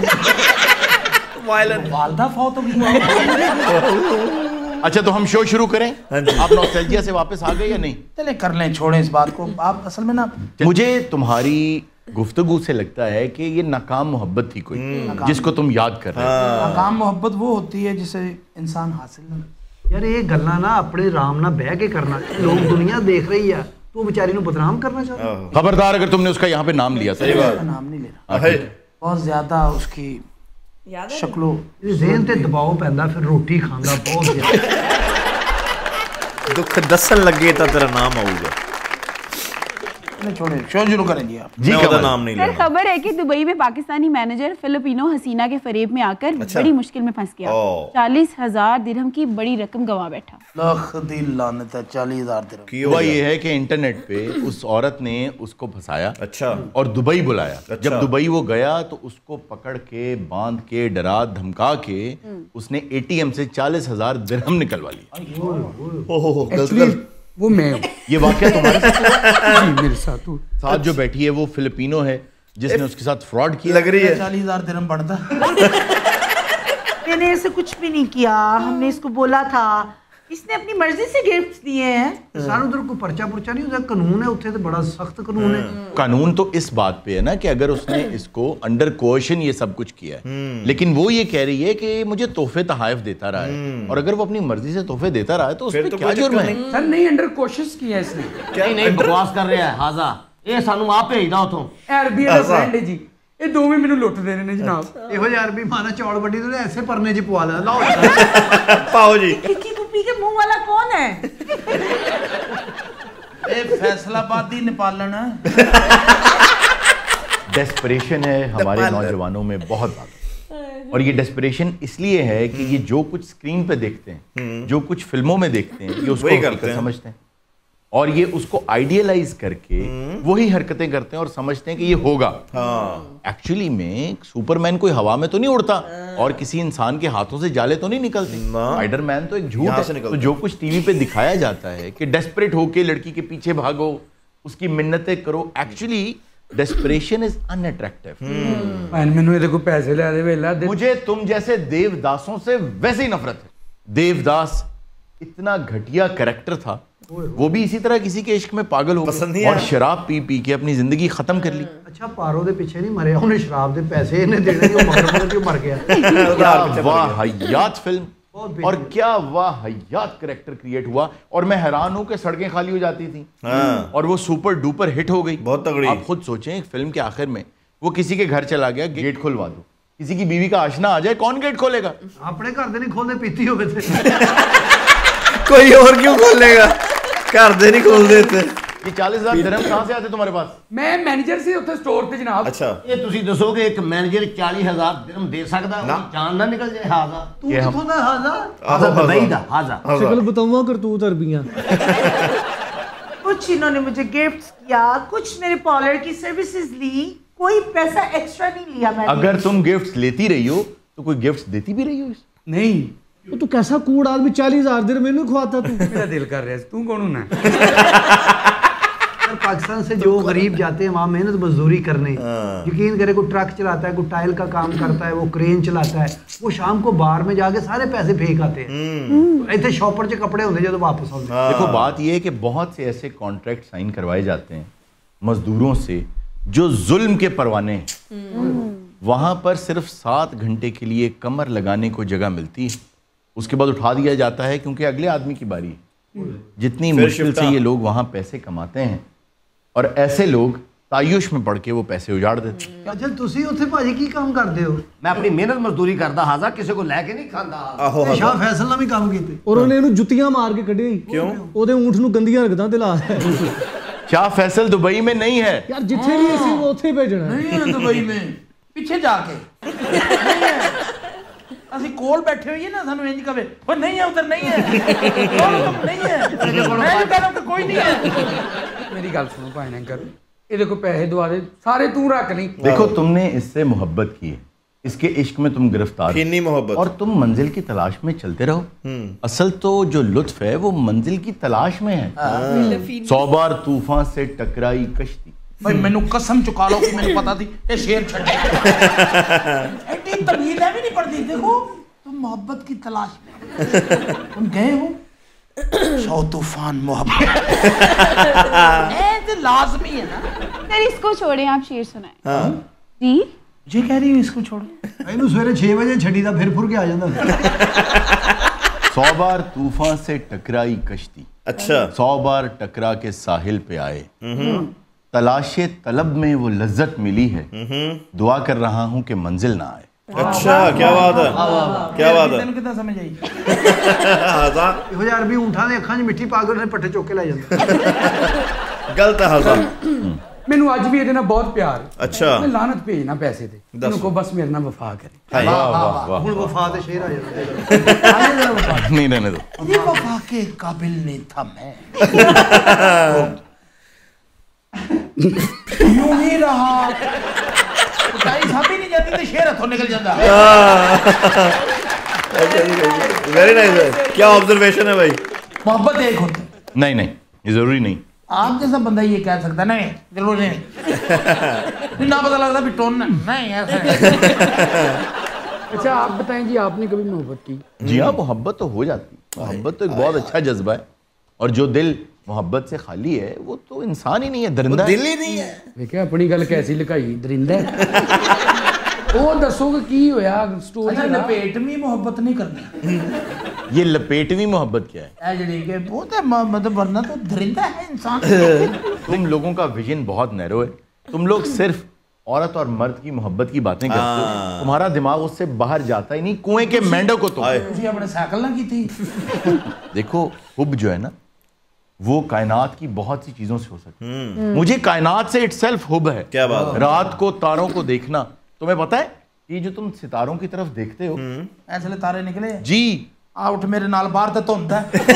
[SPEAKER 1] वायलेंट
[SPEAKER 4] वालदा फौत हो गई।
[SPEAKER 3] अच्छा तो हम शो शुरू करें?
[SPEAKER 1] हाँ जी।
[SPEAKER 3] आप नॉस्टैल्जिया से वापस आ गए या नहीं?
[SPEAKER 4] चले कर लें, छोड़ें इस बात को। आप असल में ना
[SPEAKER 3] मुझे तुम्हारी गुफ्तगू से लगता है कि ये नाकाम मोहब्बत थी कोई, जिसको तुम याद कर रहे हो।
[SPEAKER 4] नाकाम मोहब्बत वो होती है जिसे इंसान हासिल ना।
[SPEAKER 5] ਯਾਰ ਇਹ ਗੱਲਾਂ ਨਾ ਆਪਣੇ ਆਰਾਮ ਨਾਲ ਬਹਿ ਕੇ ਕਰਨਾ ਲੋਕ ਦੁਨੀਆ ਦੇਖ ਰਹੀ ਆ ਤੂੰ ਵਿਚਾਰੀ ਨੂੰ ਬਦਨਾਮ ਕਰਨਾ ਚਾਹਦਾ
[SPEAKER 3] खबरदार अगर तुमने उसका यहाँ पे नाम लिया। सही
[SPEAKER 4] उसका नाम नहीं लेना। बहुत ज्यादा उसकी
[SPEAKER 2] याद है
[SPEAKER 4] शक्लो
[SPEAKER 5] ਜ਼ੇਨ ਤੇ ਦਬਾਅ ਪੈਂਦਾ ਫਿਰ ਰੋਟੀ ਖਾਂਦਾ ਬਹੁਤ ਜ਼ਿਆਦਾ
[SPEAKER 1] दुख दसन लगे तो तेरा नाम आऊगा।
[SPEAKER 4] छोड़े शो शुरू करेंगे आप।
[SPEAKER 3] जी
[SPEAKER 1] मैं
[SPEAKER 3] कमल।
[SPEAKER 1] उसका नाम नहीं
[SPEAKER 8] सर
[SPEAKER 1] लेना।
[SPEAKER 8] खबर है कि दुबई में पाकिस्तानी मैनेजर फिलिपिनो हसीना के फरेब में आकर
[SPEAKER 1] अच्छा।
[SPEAKER 8] बड़ी मुश्किल में फंस गया।
[SPEAKER 1] ओ।
[SPEAKER 8] चालीस हजार दिरहम की बड़ी रकम गंवा बैठा।
[SPEAKER 4] लाख दी लानत है, चालीस हजार दिरहम।
[SPEAKER 1] की हो
[SPEAKER 3] हुआ
[SPEAKER 1] गया?
[SPEAKER 3] ये है कि इंटरनेट पे उस औरत ने उसको फंसाया
[SPEAKER 1] अच्छा,
[SPEAKER 3] और दुबई बुलाया।
[SPEAKER 1] अच्छा।
[SPEAKER 3] जब दुबई वो गया तो उसको पकड़ के बांध के डरा धमका के उसने एटीएम से चालीस हजार दिरहम निकलवा ली।
[SPEAKER 1] ओहो गलत
[SPEAKER 6] एक्चुअली
[SPEAKER 1] गलत
[SPEAKER 6] वो मैं हूँ।
[SPEAKER 3] ये वाकया तुम्हारे साथ हुआ?
[SPEAKER 6] जी मेरे साथ हुआ।
[SPEAKER 3] साथ जो बैठी है वो फिलिपिनो है जिसने उसके साथ फ्रॉड किया।
[SPEAKER 1] लग रही है।
[SPEAKER 4] चालीस हजार दिरहम बढ़ता।
[SPEAKER 9] मैंने ऐसे कुछ भी नहीं किया, हमने इसको बोला था, इसने अपनी मर्जी से गिफ्ट दिए हैं।
[SPEAKER 5] ਸਾਨੂੰ ਉਧਰ ਕੋਈ ਪਰਚਾ ਪੁਰਚਾ ਨਹੀਂ ਹੁੰਦਾ ਕਾਨੂੰਨ ਹੈ ਉੱਥੇ ਤੇ ਬੜਾ सख्त कानून है।
[SPEAKER 3] कानून तो इस बात पे है ना कि अगर उसने इसको अंडर कोएशन ये सब कुछ किया है, लेकिन वो ये कह रही है कि मुझे तोहफे तहाइफ देता रहा है और अगर वो अपनी मर्जी से तोहफे देता रहा है तो उसमें
[SPEAKER 1] तो
[SPEAKER 3] क्या
[SPEAKER 1] कोई
[SPEAKER 3] जुर्म
[SPEAKER 1] चक्कर
[SPEAKER 3] है?
[SPEAKER 6] सर नहीं अंडर कोशिश की है इसने।
[SPEAKER 10] ਨਹੀਂ ਨਹੀਂ ਬਕਵਾਸ ਕਰ ਰਿਹਾ ਹੈ ਹਾਜ਼ਾ ਇਹ ਸਾਨੂੰ ਆ ਭੇਜਦਾ ਉਥੋਂ
[SPEAKER 6] अरबी का फ्रेंड है जी। ਇਹ ਦੋਵੇਂ ਮੈਨੂੰ ਲੁੱਟ ਦੇ ਰਹੇ ਨੇ ਜਨਾਬ।
[SPEAKER 5] ਇਹੋ ਜਿਹਾ ਅਰਬੀ ਮਾਨਾ ਚੌਲ ਵੱਡੀ ਤੋਂ ਐਸੇ ਪਰਨੇ 'ਚ ਪਵਾ ਲੈ ਲਾਓ
[SPEAKER 1] पाओ जी।
[SPEAKER 9] खिड़की कुप्पी के मुंह वाला कौन है?
[SPEAKER 4] ए फैसलाबादी नेपालन।
[SPEAKER 3] डेस्परेशन है हमारे नौजवानों में बहुत ज्यादा, और ये डेस्परेशन इसलिए है कि ये जो कुछ स्क्रीन पे देखते हैं, जो कुछ फिल्मों में देखते हैं, ये उसको
[SPEAKER 1] वही करते
[SPEAKER 3] हकीकत
[SPEAKER 1] हैं।
[SPEAKER 3] समझते हैं और ये उसको आइडियलाइज करके वही हरकतें करते हैं और समझते हैं कि ये होगा। एक्चुअली में सुपरमैन कोई हवा में तो नहीं उड़ता और किसी इंसान के हाथों से जाले तो नहीं निकलते। स्पाइडरमैन तो एक झूठ
[SPEAKER 1] यहाँ से
[SPEAKER 3] है।
[SPEAKER 1] निकलता
[SPEAKER 3] तो जो कुछ टीवी पे दिखाया जाता है कि डेस्परेट होके लड़की के पीछे भागो, उसकी मिन्नतें करो, एक्चुअली डेस्परेशन इज अनअट्रैक्टिव।
[SPEAKER 6] भैन मैनू ਇਹਦੇ कोई पैसे ले दे वेला दे।
[SPEAKER 3] मुझे तुम जैसे देवदासों से वैसे ही नफरत है। देवदास इतना घटिया कैरेक्टर था, वो भी इसी तरह किसी के इश्क में पागल हो
[SPEAKER 1] पसंद नहीं
[SPEAKER 3] गया और
[SPEAKER 1] आया।
[SPEAKER 3] शराब पी पी के अपनी जिंदगी खत्म कर ली।
[SPEAKER 5] ਅੱਛਾ ਪਾਰੋ ਦੇ ਪਿੱਛੇ ਨਹੀਂ ਮਰਿਆ ਉਹਨੇ ਸ਼ਰਾਬ ਦੇ ਪੈਸੇ ਇਹਨੇ ਦੇਣੇ ਉਹ ਮਗਰ ਮਗਰ ਕਿਉਂ ਮਰ ਗਿਆ
[SPEAKER 3] क्या वाहियात फिल्म और क्या वाहियात कैरेक्टर क्रिएट हुआ और मैं हैरान हूं कि सड़कें खाली हो जाती थी और वो सुपर डुपर हिट हो गई।
[SPEAKER 1] बहुत तगड़ी।
[SPEAKER 3] आप खुद सोचें एक फिल्म के आखिर में वो किसी के घर चला गया, गेट खुलवा दो, किसी की बीवी का आशना आ जाए, कौन गेट खोलेगा?
[SPEAKER 5] ਆਪਣੇ ਘਰ ਦੇ ਨਹੀਂ ਖੋਲਦੇ ਪੀਤੀ ਹੋਵੇ ਤੇ
[SPEAKER 1] कोई और क्यों खोलेगा? घर दे नहीं खोल देते।
[SPEAKER 3] ये चालीस हजार दिरहम कहां से आते तुम्हारे पास?
[SPEAKER 6] मैं मैनेजर से ਉੱਥੇ ਸਟੋਰ ਤੇ ਜਨਾਬ।
[SPEAKER 1] अच्छा,
[SPEAKER 10] ਇਹ ਤੁਸੀਂ ਦੱਸੋ ਕਿ ਇੱਕ ਮੈਨੇਜਰ ਚਾਲੀ ਹਜ਼ਾਰ ਦਿਰਹਮ ਦੇ ਸਕਦਾ
[SPEAKER 1] ਨਾ।
[SPEAKER 10] ਉਹ ਜਾਨ ਨਾ ਨਿਕਲ ਜਾਏ ਹਾਜ਼ਾ
[SPEAKER 5] ਤੂੰ
[SPEAKER 3] ਇਹ ਹਮ-
[SPEAKER 5] ਕਿੱਥੋਂ ਦਾ ਹਾਜ਼ਾ
[SPEAKER 10] ਹਾਜ਼ਾ ਦੁਬਈ ਦਾ ਹਾਜ਼ਾ शक्ल बताऊंगा करतूत अरबियां
[SPEAKER 9] कुछ इन्होंने मुझे गिफ्ट किया, कुछ मेरे पार्लर की सर्विसेज ली, कोई पैसा एक्स्ट्रा नहीं लिया मैंने।
[SPEAKER 3] अगर तुम गिफ्ट्स लेती रही हो तो कोई गिफ्ट्स देती भी रही हो?
[SPEAKER 6] नहीं
[SPEAKER 10] वो तो कैसा कूड़ आदमी चालीस हजार दिरहम मैंने खवाता तू
[SPEAKER 6] मेरा दिल कर रहा है तू कौन होना?
[SPEAKER 5] सर पाकिस्तान से जो गरीब जाते हैं वहाँ मेहनत मजदूरी करने, यकीन करे कोई ट्रक चलाता है, कोई टाइल का काम करता है, वो क्रेन चलाता है, वो शाम को बार में जाके सारे पैसे फेंक आते हैं। इतने शॉपर च कपड़े होंगे जो वापस आते हैं।
[SPEAKER 3] देखो बात यह है कि बहुत से ऐसे कॉन्ट्रैक्ट साइन करवाए जाते हैं मजदूरों से जो जुल्म के परवाने हैं। वहां पर सिर्फ सात घंटे के लिए कमर लगाने को जगह मिलती है, उसके बाद उठा दिया जाता है क्योंकि अगले आदमी की बारी है। जितनी मुश्किल से ये लोग वहाँ पैसे कमाते हैं, और ऐसे लोग तायुश में पड़ के वो पैसे उजाड़ देते हैं।
[SPEAKER 5] अच्छा ਤੁਸੀਂ ਉੱਥੇ ਭਾਜੀ ਕੀ ਕੰਮ ਕਰਦੇ ਹੋ?
[SPEAKER 11] ਮੈਂ ਆਪਣੀ ਮਿਹਨਤ ਮਜ਼ਦੂਰੀ ਕਰਦਾ ਹਾਜ਼ਾ, ਕਿਸੇ ਕੋ ਲੈ ਕੇ ਨਹੀਂ ਖਾਂਦਾ।
[SPEAKER 1] ਆਹੋ
[SPEAKER 5] ਸ਼ਾਹ ਫੈਸਲ ਨਾਲ ਵੀ ਕੰਮ ਕੀਤੇ
[SPEAKER 10] ਔਰ ਉਹਨੇ ਇਹਨੂੰ ਜੁੱਤੀਆਂ ਮਾਰ ਕੇ ਕੱਢਿਆ ਹੀ।
[SPEAKER 1] ਕਿਉਂ?
[SPEAKER 10] ਉਹਦੇ ਊਂਠ ਨੂੰ ਗੰਦੀਆਂ ਹਰਕਤਾਂ ਤੇ ਲਾ ਹੈ।
[SPEAKER 3] शाह फैसल दुबई में नहीं है
[SPEAKER 10] यार, जिथे भी ਅਸੀਂ ਉੱਥੇ ਭੇਜਣਾ
[SPEAKER 4] नहीं है दुबई में, पीछे जाके नहीं है। ਅਸੀਂ ਕੋਲ ਬੈਠੇ ਹੋਈਏ ਨਾ, ਸਾਨੂੰ ਇੰਜ ਕਵੇ ਓ ਨਹੀਂ ਹੈ ਉਧਰ, ਨਹੀਂ ਹੈ ਨਹੀਂ ਹੈ, ਮੈਂ ਕਹਿੰਦਾ ਕਿ ਕੋਈ ਨਹੀਂ ਹੈ।
[SPEAKER 6] मेरी गल सुनो भाई नंकर, ये देखो पैसे दवा दे सारे तू रख ली।
[SPEAKER 3] देखो तुमने इससे मोहब्बत की है, इसके इश्क में तुम गिरफ्तार
[SPEAKER 1] कितनी मोहब्बत,
[SPEAKER 3] और तुम मंजिल की तलाश में चलते रहो। असल तो जो लुत्फ है वो मंजिल की तलाश में है। सौ बार तूफान से टकराई कश्ती।
[SPEAKER 4] भाई मैनू कसम चुका लो कि मैंने पता थी ये शेर छड़े एटी तमीज है भी नहीं पड़ती। देखो तुम मोहब्बत की तलाश में तुम गए हो, सौ तूफान मोहब्बत ऐसे लाजमी है ना।
[SPEAKER 8] सर इसको छोड़े, आप शेर सुनाए।
[SPEAKER 1] हाँ
[SPEAKER 8] जी
[SPEAKER 4] जी कह रही हूँ इसको छोड़ो।
[SPEAKER 5] ਇਹਨੂੰ ਸਵੇਰੇ छह ਵਜੇ ਛੱਡੀਦਾ, ਫਿਰ ਫੁਰ ਕੇ ਆ ਜਾਂਦਾ।
[SPEAKER 3] सौ बार तूफान से टकराई कश्ती,
[SPEAKER 1] अच्छा
[SPEAKER 3] सौ बार टकरा के साहिल पे आए, तलाशे तलब में वो लज्जत मिली है, दुआ कर रहा हूँ कि मंजिल ना आए।
[SPEAKER 1] अच्छा, क्या बात है, क्या बात है।
[SPEAKER 4] ਤੈਨੂੰ ਕਿੱਦਾਂ ਸਮਝ ਆਈ?
[SPEAKER 1] ਹਾਜ਼ਾ
[SPEAKER 5] ਇਹੋ ਜਿਹਾ ਅਰਬੀ ਊਂਠਾਂ ਦੇ ਅੱਖਾਂ 'ਚ ਮਿੱਟੀ ਪਾ ਕੇ ਉਹਨੇ ਪੱਠੇ ਚੁੱਕ ਕੇ ਲੈ ਜਾਂਦਾ।
[SPEAKER 1] ਗਲਤ ਹੈ ਹਾਜ਼ਾ।
[SPEAKER 6] ਮੈਨੂੰ ਅੱਜ ਵੀ ਇਹਦੇ ਨਾਲ ਬਹੁਤ ਪਿਆਰ ਹੈ।
[SPEAKER 1] ਅੱਛਾ,
[SPEAKER 6] ਮੈਂ ਲਾਨਤ ਭੇਜਣਾ ਪੈਸੇ ਤੇ, ਇਹਨੂੰ ਕੋ ਬਸ ਮੇਰੇ ਨਾਲ ਵਫਾ ਕਰੇ।
[SPEAKER 3] वाह वाह वाह,
[SPEAKER 5] ਹੁਣ ਵਫਾ ਤੇ ਸ਼ੇਰ ਆ ਜਾਂਦਾ।
[SPEAKER 3] नहीं रहने दो।
[SPEAKER 4] ये वफा के काबिल नहीं था मैं, यूं ही रहा। उठाई साबी नहीं जाती तो शेर हथों निकल जाता।
[SPEAKER 1] वेरी नाइस, क्या ऑब्जर्वेशन है भाई।
[SPEAKER 4] मोहब्बत एक होती है।
[SPEAKER 3] नहीं नहीं, ये जरूरी नहीं।
[SPEAKER 4] आप जैसा बंदा ये कह सकता है नहीं जरूरी नहीं, ना पता लगता भी टोन नहीं ऐसा।
[SPEAKER 6] अच्छा आप बताएं जी, आपने कभी मोहब्बत की?
[SPEAKER 3] जी हाँ, मोहब्बत तो हो जाती है। मोहब्बत तो एक बहुत अच्छा जज्बा है, और जो दिल मोहब्बत से खाली है वो तो इंसान ही नहीं है, दरिंदा
[SPEAKER 1] दिल ही नहीं है।
[SPEAKER 6] देखिए अपनी गल कैसी लुकाई, दरिंदा वो दसोगे की होया स्टोरी।
[SPEAKER 4] अच्छा लपेटवी मोहब्बत नहीं करनी।
[SPEAKER 3] ये लपेटवी मोहब्बत क्या है?
[SPEAKER 4] ए जड़ी के बहुत है मतलब, वरना तो दरिंदा है इंसान।
[SPEAKER 3] तुम लोगों का विजन बहुत नैरो है। तुम लोग सिर्फ औरत और मर्द की मोहब्बत की बातें करते हो, तुम्हारा दिमाग उससे बाहर जाता ही नहीं। कुएं के मेंढक को तो
[SPEAKER 4] अपने साइकिल ना की थी।
[SPEAKER 3] देखो हुब जो है ना, वो कायनात की बहुत सी चीजों से हो सकती है। मुझे कायनात से इटसेल्फ हुब है।
[SPEAKER 1] क्या बात है।
[SPEAKER 3] रात को तारों को देखना, तुम्हें पता है ये जो तुम सितारों की तरफ देखते हो,
[SPEAKER 4] ऐसे तारे निकले
[SPEAKER 3] जी
[SPEAKER 4] आ उठ मेरे नाल बाहर तो धुंध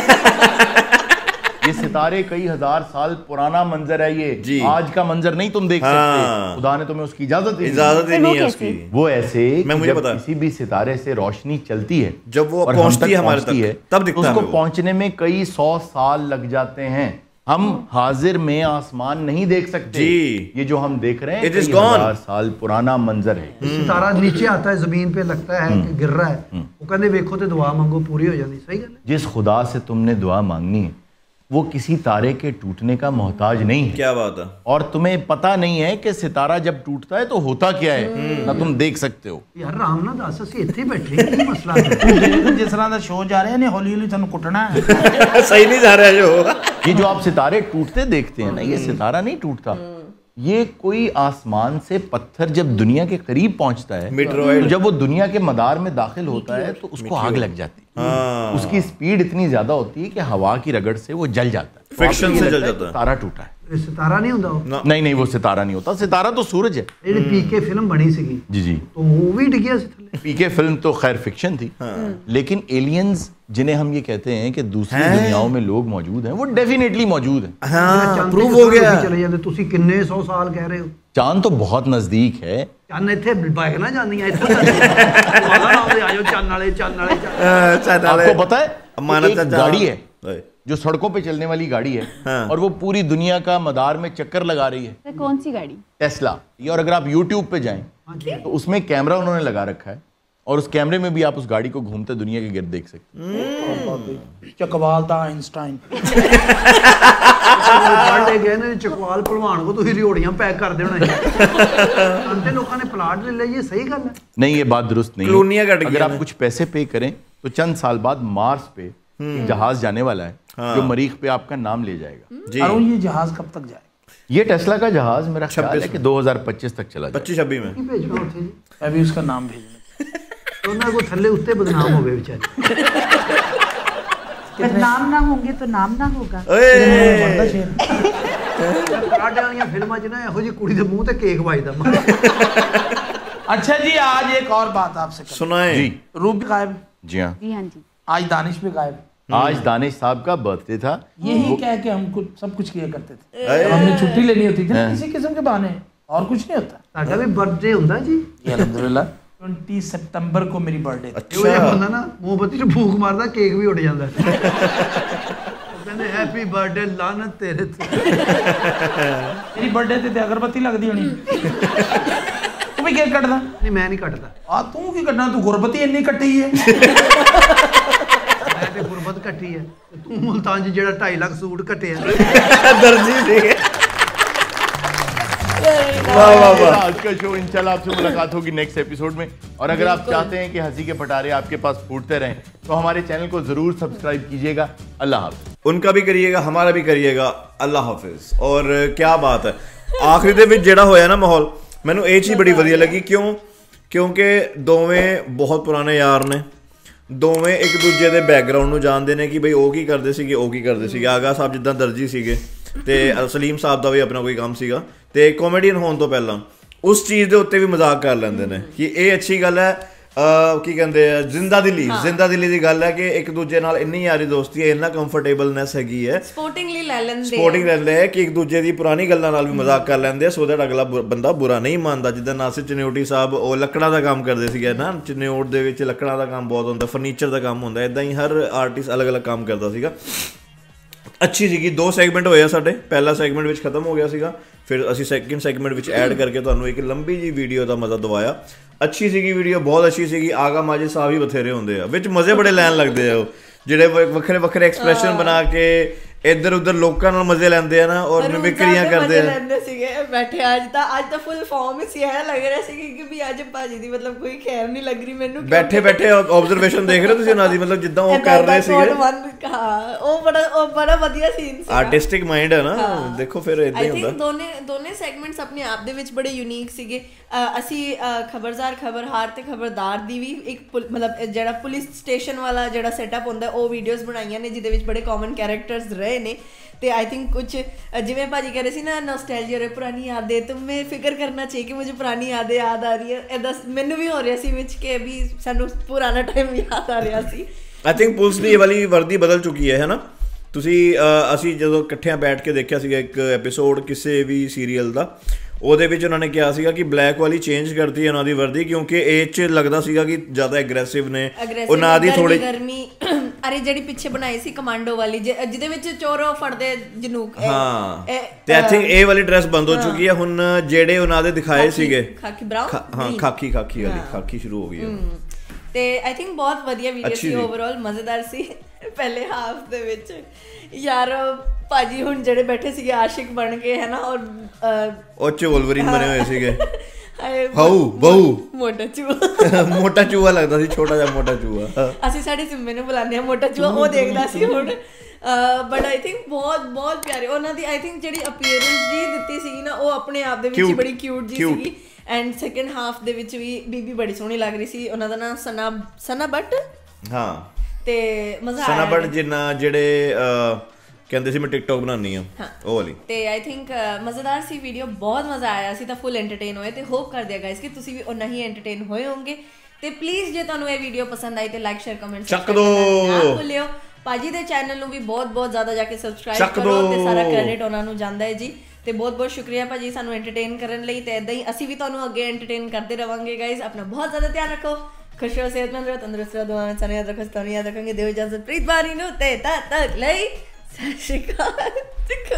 [SPEAKER 4] है।
[SPEAKER 3] ये सितारे कई हजार साल पुराना मंजर है। ये
[SPEAKER 1] जी।
[SPEAKER 3] आज का मंजर नहीं तुम देख
[SPEAKER 1] हाँ।
[SPEAKER 3] सकते। खुदा ने तुम्हें उसकी इजाजत दी।
[SPEAKER 1] इजाजत ही नहीं है उसकी।
[SPEAKER 3] वो ऐसे
[SPEAKER 1] मैं मुझे
[SPEAKER 3] जब
[SPEAKER 1] पता।
[SPEAKER 3] किसी भी सितारे से रोशनी चलती है,
[SPEAKER 1] जब वो
[SPEAKER 3] और हम
[SPEAKER 1] पहुंचती
[SPEAKER 3] तक
[SPEAKER 1] है हमारे
[SPEAKER 3] पहुंचती
[SPEAKER 1] तक,
[SPEAKER 3] है,
[SPEAKER 1] तब दिखता है
[SPEAKER 3] उसको
[SPEAKER 1] हमें वो।
[SPEAKER 3] पहुंचने में कई सौ साल लग जाते हैं। हम हाजिर में आसमान नहीं देख सकते।
[SPEAKER 1] जी।
[SPEAKER 3] ये जो हम देख रहे हैं
[SPEAKER 1] It is
[SPEAKER 3] कई
[SPEAKER 1] gone।
[SPEAKER 3] हजार साल पुराना मंजर है।
[SPEAKER 5] सितारा नीचे आता है, जमीन पे लगता है कि गिर रहा है, वो कहते देखो तो दुआ मांगो पूरी हो जाती। सही गल है।
[SPEAKER 3] जिस खुदा से तुमने दुआ मांगनी है वो किसी तारे के टूटने का मोहताज नहीं है।
[SPEAKER 1] क्या बात है।
[SPEAKER 3] और तुम्हें पता नहीं है कि सितारा जब टूटता है तो होता क्या है, ना तुम देख सकते हो।
[SPEAKER 5] यार राम ना दस ਅਸੀਂ ਇੱਥੇ ਬੈਠੇ ਕੀ ਮਸਲਾ ਹੈ?
[SPEAKER 4] जिस तरह का शो जा रहे हैं हौली हौली थानू कुटना है।
[SPEAKER 1] सही नहीं जा रहा है जो।
[SPEAKER 3] ये जो आप सितारे टूटते देखते हैं ना, ये सितारा नहीं टूटता। ये कोई आसमान से पत्थर जब दुनिया के करीब पहुंचता है,
[SPEAKER 1] मीटरॉइड।
[SPEAKER 3] तो जब वो दुनिया के मदार में दाखिल होता है तो उसको आग लग जाती है।
[SPEAKER 1] हाँ।
[SPEAKER 3] उसकी स्पीड इतनी ज्यादा होती है कि हवा की रगड़ से वो जल जाता है।
[SPEAKER 1] फ्रिक्शन
[SPEAKER 3] तो
[SPEAKER 1] से
[SPEAKER 3] आपको ये
[SPEAKER 1] जल
[SPEAKER 3] लगता है
[SPEAKER 1] जाता है।
[SPEAKER 3] कि तारा टूटा है।
[SPEAKER 5] ਇਹ ਸਿਤਾਰਾ ਨਹੀਂ ਹੁੰਦਾ ਉਹ
[SPEAKER 3] नहीं नहीं, वो सितारा नहीं होता। सितारा तो सूरज है।
[SPEAKER 5] ਜਿਹੜੀ ਪੀਕੇ ਫਿਲਮ ਬਣੀ ਸੀਗੀ
[SPEAKER 3] जी जी।
[SPEAKER 5] तो ਉਹ ਵੀ ਡਿੱਗਿਆ ਸੀ ਥੱਲੇ।
[SPEAKER 3] पीके फिल्म तो खैर फिक्शन थी, लेकिन एलियंस जिन्हें हम ये कहते हैं कि दूसरी दुनियाओं में लोग मौजूद हैं, वो डेफिनेटली मौजूद हैं।
[SPEAKER 1] हाँ,
[SPEAKER 5] ਚੰਦ
[SPEAKER 1] प्रूव
[SPEAKER 5] ਤੇ
[SPEAKER 1] हो गया।
[SPEAKER 5] ਤੁਸੀਂ ਚਲੇ ਜਾਂਦੇ, ਤੁਸੀਂ ਕਿੰਨੇ ਸੌ ਸਾਲ ਕਹਿ ਰਹੇ ਹੋ?
[SPEAKER 3] चांद तो बहुत नजदीक है।
[SPEAKER 5] ਚੰਨ ਇੱਥੇ ਬਾਈਕ ਨਾ ਜਾਂਦੀਆਂ, ਇੱਥੋਂ ਜਾਂਦੀਆਂ। ਵਾਲਾ ਨਾਮ ਦੇ ਆਜੋ ਚੰਨ ਵਾਲੇ, ਚੰਨ ਵਾਲੇ, ਚੰਨ वाले।
[SPEAKER 3] आपको पता है
[SPEAKER 1] अमानत
[SPEAKER 3] एक
[SPEAKER 1] चाचा।
[SPEAKER 3] गाड़ी है जो सड़कों पे चलने वाली गाड़ी है,
[SPEAKER 1] हाँ।
[SPEAKER 3] और वो पूरी दुनिया का मदार में चक्कर लगा रही है।
[SPEAKER 8] सर कौन सी गाड़ी?
[SPEAKER 3] टेस्ला। और अगर आप यूट्यूब पे जाएं तो उसमें कैमरा उन्होंने लगा रखा है, और उस कैमरे में भी आप उस गाड़ी को घूमते दुनिया के गिर्द देख सकते हैं।
[SPEAKER 4] चकवाल था आइंस्टाइन।
[SPEAKER 5] ਸਾਡੇ ਗਏ ਨੇ ਚਕਵਾਲ ਭਲਵਾਨ ਕੋ ਤੁਸੀਂ ਰਿਓੜੀਆਂ ਪੈਕ ਕਰ ਦੇਣਾ ਹੈ। ਅੰਤੇ ਲੋਕਾਂ ਨੇ ਪਲਾਟ ਲੈ ਲਿਆ, ਇਹ ਸਹੀ ਗੱਲ ਹੈ।
[SPEAKER 3] नहीं, ये बात दुरुस्त नहीं
[SPEAKER 1] कॉलोनियां
[SPEAKER 3] है।
[SPEAKER 1] कट गई
[SPEAKER 3] अगर आप
[SPEAKER 1] हैं।
[SPEAKER 3] कुछ पैसे पे करें तो चंद साल बाद मार्स पे एक जहाज जाने वाला है, जो मरीख पे आपका नाम ले जाएगा।
[SPEAKER 4] और ये जहाज कब तक जाए?
[SPEAKER 3] ये टेस्ला का जहाज मेरा ख्याल है कि दो हज़ार पच्चीस तक चला जाए।
[SPEAKER 1] पच्चीस छब्बीस में
[SPEAKER 5] भेजना उसे जी,
[SPEAKER 4] अभी उसका नाम भेजना
[SPEAKER 5] तो ना को थल्ले उत्ते बदनाम हो गए बेचारे।
[SPEAKER 9] बदनाम ना होंगे तो नाम ना होगा।
[SPEAKER 5] पराठे वाली फिल्मां च ना ਇਹੋ ਜਿਹੀ ਕੁੜੀ ਦੇ ਮੂੰਹ ਤੇ ਕੇਕ ਵੱਜਦਾ।
[SPEAKER 4] अच्छा जी, आज एक और बात आपसे
[SPEAKER 1] सुनाए
[SPEAKER 3] जी।
[SPEAKER 4] रूबी गायब।
[SPEAKER 3] जी हाँ
[SPEAKER 8] जी हाँ जी।
[SPEAKER 4] आज दानिश भी गायब।
[SPEAKER 3] आज दानिश साहब का बर्थडे था।
[SPEAKER 4] यही कह के हम कुछ सब कुछ किया करते थे। जब हमने छुट्टी लेनी होती थी किसी किस्म के बहाने, और कुछ नहीं होता।
[SPEAKER 5] ਸਾਡਾ ਵੀ ਬਰਥਡੇ ਹੁੰਦਾ ਜੀ।
[SPEAKER 4] अल्हम्दुलिल्लाह बीस सितंबर को मेरी बर्थडे।
[SPEAKER 5] अच्छा ਇਹ ਹੁੰਦਾ ਨਾ ਮੋਮਬੱਤੀ ਚ ਫੂਕ ਮਾਰਦਾ ਕੇਕ ਵੀ ਉੱਡ ਜਾਂਦਾ। ਕਹਿੰਦੇ ਹੈਪੀ ਬਰਥਡੇ ਲਾਨਤ ਤੇਰੇ ਤੇ।
[SPEAKER 4] मेरी बर्थडे ਤੇ अगरबत्ती लगदी होनी। तू भी केक कटदा?
[SPEAKER 5] नहीं मैं नहीं कटदा।
[SPEAKER 4] आ तू की कटना? तू गुरबती इन्नी कट्टी है।
[SPEAKER 5] मैं ते गुरबत कट्टी है, तू मुल्तान च जेड़ा ढाई लाख सूट कटिया।
[SPEAKER 1] दर्जी सी
[SPEAKER 3] वाह वाह वाह। आज का शो इंशाल्लाह आपसे मुलाकात होगी नेक्स्ट एपिसोड में। और अगर आप चाहते हैं कि हंसी के पटारे आपके पास फूटते रहें तो हमारे चैनल को जरूर सब्सक्राइब कीजिएगा। अल्लाह हाफ़िज़।
[SPEAKER 1] उनका भी करिएगा, हमारा भी करिएगा। अल्लाह हाफिज। और क्या बात है, आखिरी ਦੇ ਵਿੱਚ ਜਿਹੜਾ ਹੋਇਆ ਨਾ ਮਾਹੌਲ, ਮੈਨੂੰ ਇਹ ਚੀਜ਼ ਬੜੀ ਵਧੀਆ ਲੱਗੀ। ਕਿਉਂ? ਕਿਉਂਕਿ ਦੋਵੇਂ ਬਹੁਤ ਪੁਰਾਣੇ ਯਾਰ ਨੇ, ਦੋਵੇਂ ਇੱਕ ਦੂਜੇ ਦੇ ਬੈਕਗ੍ਰਾਉਂਡ ਨੂੰ ਜਾਣਦੇ ਨੇ ਕਿ ਬਈ ਉਹ ਕੀ ਕਰਦੇ ਸੀਗੇ, ਉਹ ਕੀ ਕਰਦੇ ਸੀਗੇ। ਆਗਾ ਸਾਹਿਬ ਜਿੱਦਾਂ ਦਰਜੀ ਸੀਗੇ ਤੇ ਸਲੀਮ ਸਾਹਿਬ ਦਾ ਵੀ ਆਪਣਾ ਕੋਈ ਕੰਮ ਸੀਗਾ, ਤੇ ਕਾਮੇਡੀਅਨ ਹੋਣ ਤੋਂ ਪਹਿਲਾਂ ਉਸ ਚੀਜ਼ ਦੇ ਉੱਤੇ ਵੀ ਮਜ਼ਾਕ ਕਰ ਲੈਂਦੇ ਨੇ ਕਿ ਇਹ ਅੱਛੀ ਗੱਲ ਹੈ। ਕੀ ਕਹਿੰਦੇ ਆ, ਜ਼ਿੰਦਾ ਦਿਲੀ ਜ਼ਿੰਦਾ ਦਿਲੀ ਦੀ ਗੱਲ ਹੈ ਕਿ ਇੱਕ ਦੂਜੇ ਨਾਲ ਇੰਨੀ ਯਾਰੀ ਦੋਸਤੀ ਹੈ, ਇੰਨਾ ਕੰਫਰਟੇਬਲਨੈਸ ਹੈਗੀ ਹੈ,
[SPEAKER 2] ਸਪੋਰਟਿੰਗਲੀ ਲੈ ਲੈਂਦੇ
[SPEAKER 1] ਸਪੋਰਟਿੰਗ ਲੈਂਦੇ ਹੈ ਕਿ ਇੱਕ ਦੂਜੇ ਦੀ ਪੁਰਾਣੀ ਗੱਲਾਂ ਨਾਲ ਵੀ ਮਜ਼ਾਕ ਕਰ ਲੈਂਦੇ ਸੋ ਦੈਟ ਅਗਲਾ ਬੰਦਾ ਬੁਰਾ ਨਹੀਂ ਮੰਨਦਾ। ਜਿੱਦਾਂ ਨਾਸਿਰ ਚਨਿਓਟੀ ਸਾਹਿਬ ਉਹ ਲੱਕੜਾਂ ਦਾ ਕੰਮ ਕਰਦੇ ਸੀਗੇ ਨਾ, ਚਨਿਓਟ ਦੇ ਵਿੱਚ ਲੱਕੜਾਂ ਦਾ ਕੰਮ ਬਹੁਤ ਹੁੰਦਾ, ਫਰਨੀਚਰ ਦਾ ਕੰਮ ਹੁੰਦਾ, ਇੱਦਾਂ ਹੀ ਹਰ ਆਰਟਿਸਟ ਅਲੱਗ ਅਲੱਗ ਕੰਮ ਕਰਦਾ ਸੀਗਾ। ਅੱਛੀ ਸੀਗੀ। ਦੋ ਸੈਗਮੈਂਟ ਹੋਏ ਆ ਸਾਡੇ। ਪਹਿਲਾ ਸੈਗਮੈਂਟ ਵਿੱਚ ਖਤਮ ਹੋ ਗਿਆ ਸੀਗਾ, ਫਿਰ ਅਸੀਂ ਸੈਕਿੰਡ ਸੈਗਮੈਂਟ ਵਿੱਚ ਐਡ ਕਰਕੇ ਤੁਹਾਨੂੰ ਇੱਕ ਲੰਬੀ ਜਿਹੀ ਵੀਡੀਓ ਦਾ ਮਜ਼ਾ ਦਵਾਇਆ। ਅੱਛੀ ਸੀਗੀ ਵੀਡੀਓ, ਬਹੁਤ ਅੱਛੀ ਸੀਗੀ। ਆਗਾ ਮਾਜਿਦ ਸਾਹਿਬ ਹੀ ਬਥੇਰੇ ਹੁੰਦੇ ਆ ਵਿੱਚ, ਮਜ਼ੇ ਬੜੇ ਲੈਣ ਲੱਗਦੇ ਆ ਉਹ, ਜਿਹੜੇ ਵੱਖਰੇ ਵੱਖਰੇ ਐਕਸਪ੍ਰੈਸ਼ਨ ਬਣਾ ਕੇ ਇੱਧਰ ਉੱਧਰ ਲੋਕਾਂ ਨਾਲ ਮਜ਼ੇ ਲੈਂਦੇ ਆ ਨਾ, ਔਰ ਮਿਮਿਕਰੀਆਂ ਕਰਦੇ ਆ।
[SPEAKER 2] ਲੈਂਦੇ ਸੀਗੇ ਬੈਠੇ। ਅੱਜ ਤਾਂ ਅੱਜ ਤਾਂ ਫੁੱਲ ਫਾਰਮ ਸੀ, ਐ ਲੱਗ ਰਿਹਾ ਸੀ ਕਿ ਵੀ ਅੱਜ ਭਾਜੀ ਦੀ ਮਤਲਬ ਕੋਈ ਖੈਰ ਨਹੀਂ ਲੱਗ ਰਹੀ ਮੈਨੂੰ।
[SPEAKER 1] ਬੈਠੇ ਬੈਠੇ ਆਬਜ਼ਰਵੇਸ਼ਨ ਦੇਖ ਰਹੇ ਤੁਸੀਂ ਉਹਨਾਂ ਦੀ, ਮਤਲਬ ਜਿੱਦਾਂ ਉਹ ਕਰ ਰਹੇ ਸੀਗੇ।
[SPEAKER 2] ਹਾਂ, ਉਹ ਬੜਾ ਉਹ ਬੜਾ ਵਧੀਆ ਸੀਨ ਸੀ।
[SPEAKER 1] ਆਰਟਿਸਟਿਕ ਮਾਈਂਡ ਹੈ ਨਾ, ਦੇਖੋ ਫਿਰ ਇਦਾਂ ਹੀ ਹੁੰਦਾ।
[SPEAKER 2] ਆਈ ਥਿੰਕ ਦੋਨੇ ਦੋਨੇ ਸੈਗਮੈਂਟਸ ਆਪਣੇ ਆਪ ਦੇ ਵਿੱਚ ਬੜੇ ਯੂਨੀਕ ਸੀਗੇ। ਅਸੀਂ ਖਬਰਦਾਰ ਖਬਰਹਾਰ ਤੇ ਖਬਰਦਾਰ ਦੀ ਵੀ ਇੱਕ ਮਤਲਬ ਜਿਹੜਾ ਪੁਲਿਸ ਸਟੇਸ਼ਨ ਵਾਲਾ ਜਿਹੜਾ ਸੈਟਅਪ ਹੁੰਦਾ ਉਹ ਵੀਡੀਓਜ਼ ਬਣਾਈਆਂ ਨੇ, ਜਿਹਦੇ ਵਿੱਚ ਬੜੇ ਕਾਮਨ ਕੈਰੈਕਟਰਸ ਰਹੇ ਨੇ। ਤੇ ਆਈ ਥਿੰਕ ਕੁਛ ਜਿਵੇਂ ਭਾਜੀ ਕਹਿ ਰਹੇ ਸੀ ਨਾ, ਨੋਸਟੈਲਜੀਆ ਰੇ ਪੁਰਾਣੀ ਯਾदें, तुम्हें ਫਿਕਰ ਕਰਨਾ ਚਾਹੀਏ ਕਿ ਮੁਝੇ ਪੁਰਾਣੀ ਯਾदें ਯਾਦ ਆ ਰਹੀ ਹੈ। ਇੱਦਾਂ ਮੈਨੂੰ ਵੀ ਹੋ ਰਿਹਾ ਸੀ ਵਿੱਚ ਕਿ ਵੀ ਸਾਨੂੰ ਪੁਰਾਣਾ ਟਾਈਮ ਯਾਦ ਆ ਰਿਹਾ ਸੀ।
[SPEAKER 1] ਆਈ ਥਿੰਕ ਪੁਲਿਸ ਦੀ ਇਹ ਵਾਲੀ ਵਰਦੀ ਬਦਲ ਚੁੱਕੀ ਹੈ, ਹੈ ਨਾ। ਤੁਸੀਂ ਅਸੀਂ ਜਦੋਂ ਇਕੱਠਿਆਂ ਬੈਠ ਕੇ ਦੇਖਿਆ ਸੀਗਾ ਇੱਕ ਐਪੀਸੋਡ ਕਿਸੇ ਵੀ ਸੀਰੀਅਲ ਦਾ, ਉਹਦੇ ਵਿੱਚ ਉਹਨਾਂ ਨੇ ਕਿਹਾ ਸੀਗਾ ਕਿ ਬਲੈਕ ਵਾਲੀ ਚੇਂਜ ਕਰਤੀ ਉਹਨਾਂ ਦੀ ਵਰਦੀ, ਕਿਉਂਕਿ ਇਹ 'ਚ ਲੱਗਦਾ ਸੀਗਾ ਕਿ ਜ਼ਿਆਦਾ ਐਗਰੈਸਿਵ ਨੇ ਉਹਨਾਂ ਦੀ ਥੋੜੀ
[SPEAKER 2] ਗਰਮੀ। ਅਰੇ ਜਿਹੜੀ ਪਿੱਛੇ ਬਣਾਈ ਸੀ ਕਮਾਂਡੋ ਵਾਲੀ, ਜਿਹਦੇ ਵਿੱਚ ਚੋਰੋ ਫੜਦੇ ਜਨੂਕ।
[SPEAKER 1] ਹਾਂ, ਤੇ ਆਈ ਥਿੰਕ ਇਹ ਵਾਲੀ ਡਰੈਸ ਬੰਦ ਹੋ ਚੁੱਕੀ ਹੈ ਹੁਣ। ਜਿਹੜੇ ਉਹਨਾਂ ਦੇ ਦਿਖਾਏ ਸੀਗੇ
[SPEAKER 2] ਖਾਕੀ ਬਰਾਊਨ,
[SPEAKER 1] ਹਾਂ ਖਾਕੀ ਖਾਕੀ ਵਾਲੀ ਖਾਕੀ ਸ਼ੁਰੂ ਹੋ ਗਈ ਹੈ।
[SPEAKER 2] ਤੇ ਆਈ ਥਿੰਕ ਬਹੁਤ ਵਧੀਆ ਵੀਡੀਓ ਸੀ, ਓਵਰਆਲ ਮਜ਼ੇਦਾਰ ਸੀ। ਪਹਿਲੇ ਹਾਫ ਦੇ ਵਿੱਚ ਯਾਰ ਭਾਜੀ ਹੁਣ ਜਿਹੜੇ ਬੈਠੇ ਸੀਗੇ ਆਸ਼ਿਕ ਬਣ ਕੇ, ਹੈ ਨਾ, ਔਰ
[SPEAKER 1] ਉਹ ਚ ਵੋਲਵਰੀਨ ਬਣੇ ਹੋਏ ਸੀਗੇ। ਹਾਊ ਬਹੁ
[SPEAKER 2] ਮੋਟਾ ਚੂਹਾ
[SPEAKER 1] ਮੋਟਾ ਚੂਹਾ ਲੱਗਦਾ ਸੀ, ਛੋਟਾ ਜਿਹਾ ਮੋਟਾ ਚੂਹਾ।
[SPEAKER 2] ਅਸੀਂ ਸਾਡੇ ਸਿੰਮੇ ਨੂੰ ਬੁਲਾਉਂਦੇ ਹਾਂ ਮੋਟਾ ਚੂਹਾ, ਉਹ ਦੇਖਦਾ ਸੀ ਹੁਣ। ਬਟ ਆਈ ਥਿੰਕ ਬਹੁਤ ਬਹੁਤ ਪਿਆਰੇ ਉਹਨਾਂ ਦੀ ਆਈ ਥਿੰਕ ਜਿਹੜੀ ਅਪੀਅਰੈਂਸ ਜੀ ਦਿੱਤੀ ਸੀਗੀ ਨਾ, ਉਹ ਆਪਣੇ ਆਪ ਦੇ ਵਿੱਚ ਹੀ ਬੜੀ ਕਿਊਟ ਜੀ ਸੀਗੀ। ਐਂਡ ਸੈਕਿੰਡ ਹਾਫ ਦੇ ਵਿੱਚ ਵੀ ਬੀਬੀ ਬੜੀ ਸੋਹਣੀ ਲੱਗ ਰਹੀ ਸੀ। ਉਹਨਾਂ ਦਾ ਨਾਮ ਸਨਾ ਸਨਾ ਬੱਟ,
[SPEAKER 1] ਹਾਂ,
[SPEAKER 2] ਤੇ ਮਜ਼ਾ ਆਇਆ।
[SPEAKER 1] ਸਨਾ ਬੱਟ ਜਿੰਨਾ ਜਿਹੜੇ ਕਹਿੰਦੇ ਸੀ ਮੈਂ ਟਿਕਟੌਕ ਬਣਾਉਣੀ ਆ, ਉਹ ਵਾਲੀ।
[SPEAKER 2] ਤੇ ਆਈ ਥਿੰਕ ਮਜ਼ੇਦਾਰ ਸੀ ਵੀਡੀਓ, ਬਹੁਤ ਮਜ਼ਾ ਆਇਆ ਸੀ। ਤਾਂ ਫੁੱਲ ਐਂਟਰਟੇਨ ਹੋਏ ਤੇ ਹੋਪ ਕਰਦੇ ਆ ਗਾਇਸ ਕਿ ਤੁਸੀਂ ਵੀ ਉਨਾ ਹੀ ਐਂਟਰਟੇਨ ਹੋਏ ਹੋਵੋਗੇ। ਤੇ ਪਲੀਜ਼ ਜੇ ਤੁਹਾਨੂੰ ਇਹ ਵੀਡੀਓ ਪਸੰਦ ਆਈ ਤੇ ਲਾਈਕ ਸ਼ੇਅਰ ਕਮੈਂਟ
[SPEAKER 1] ਚੱਕ ਦੋ
[SPEAKER 2] ਨਾ ਭੁੱਲਿਓ। ਭਾਜੀ ਦੇ ਚੈਨਲ ਨੂੰ ਵੀ ਬਹੁਤ ਬਹੁਤ ਜ਼ਿਆਦਾ ਜਾ ਕੇ ਸਬਸਕ੍ਰਾਈਬ ਕਰੋ ਤੇ ਸਾਰਾ ਕ੍ਰੈਡਿਟ ਉਹਨਾਂ ਨੂੰ ਜਾਂਦਾ ਹੈ ਜੀ। ਤੇ ਬਹੁਤ ਬਹੁਤ ਸ਼ੁਕਰੀਆ ਭਾਜੀ ਸਾਨੂੰ ਐਂਟਰਟੇਨ ਕਰਨ ਲਈ। ਤੇ ਇਦਾਂ ਹੀ ਅਸੀਂ ਵੀ ਤੁਹਾਨੂੰ ਅੱਗੇ ਐਂਟਰਟੇਨ ਕਰਦੇ ਰਵਾਂਗੇ ਗਾਇਸ। ਆਪਣਾ ਬਹੁਤ ਜ਼ਿਆਦਾ ਧਿਆਨ ਰੱਖੋ, ਖੁਸ਼ ਰਹੋ, ਸਿਹਤਮੰਦ ਰਹੋ, ਤੰਦਰੁਸਤ ਰਹੋ, ਦੁਆਵਾਂ ਵਿੱਚ ਯਾਦ ਰੱਖੋ, ਤੁਹਾਨੂੰ ਯਾਦ ਰੱਖਾਂਗੇ। ਦਿਓ ਇਜਾਜ਼ਤ ਪ੍ਰੀਤ ਬਾਰੀ ਨੂੰ ਤੇ ਤਦ ਤੱਕ ਲਈ ਸਤਿ ਸ਼੍ਰੀ ਅਕਾਲ।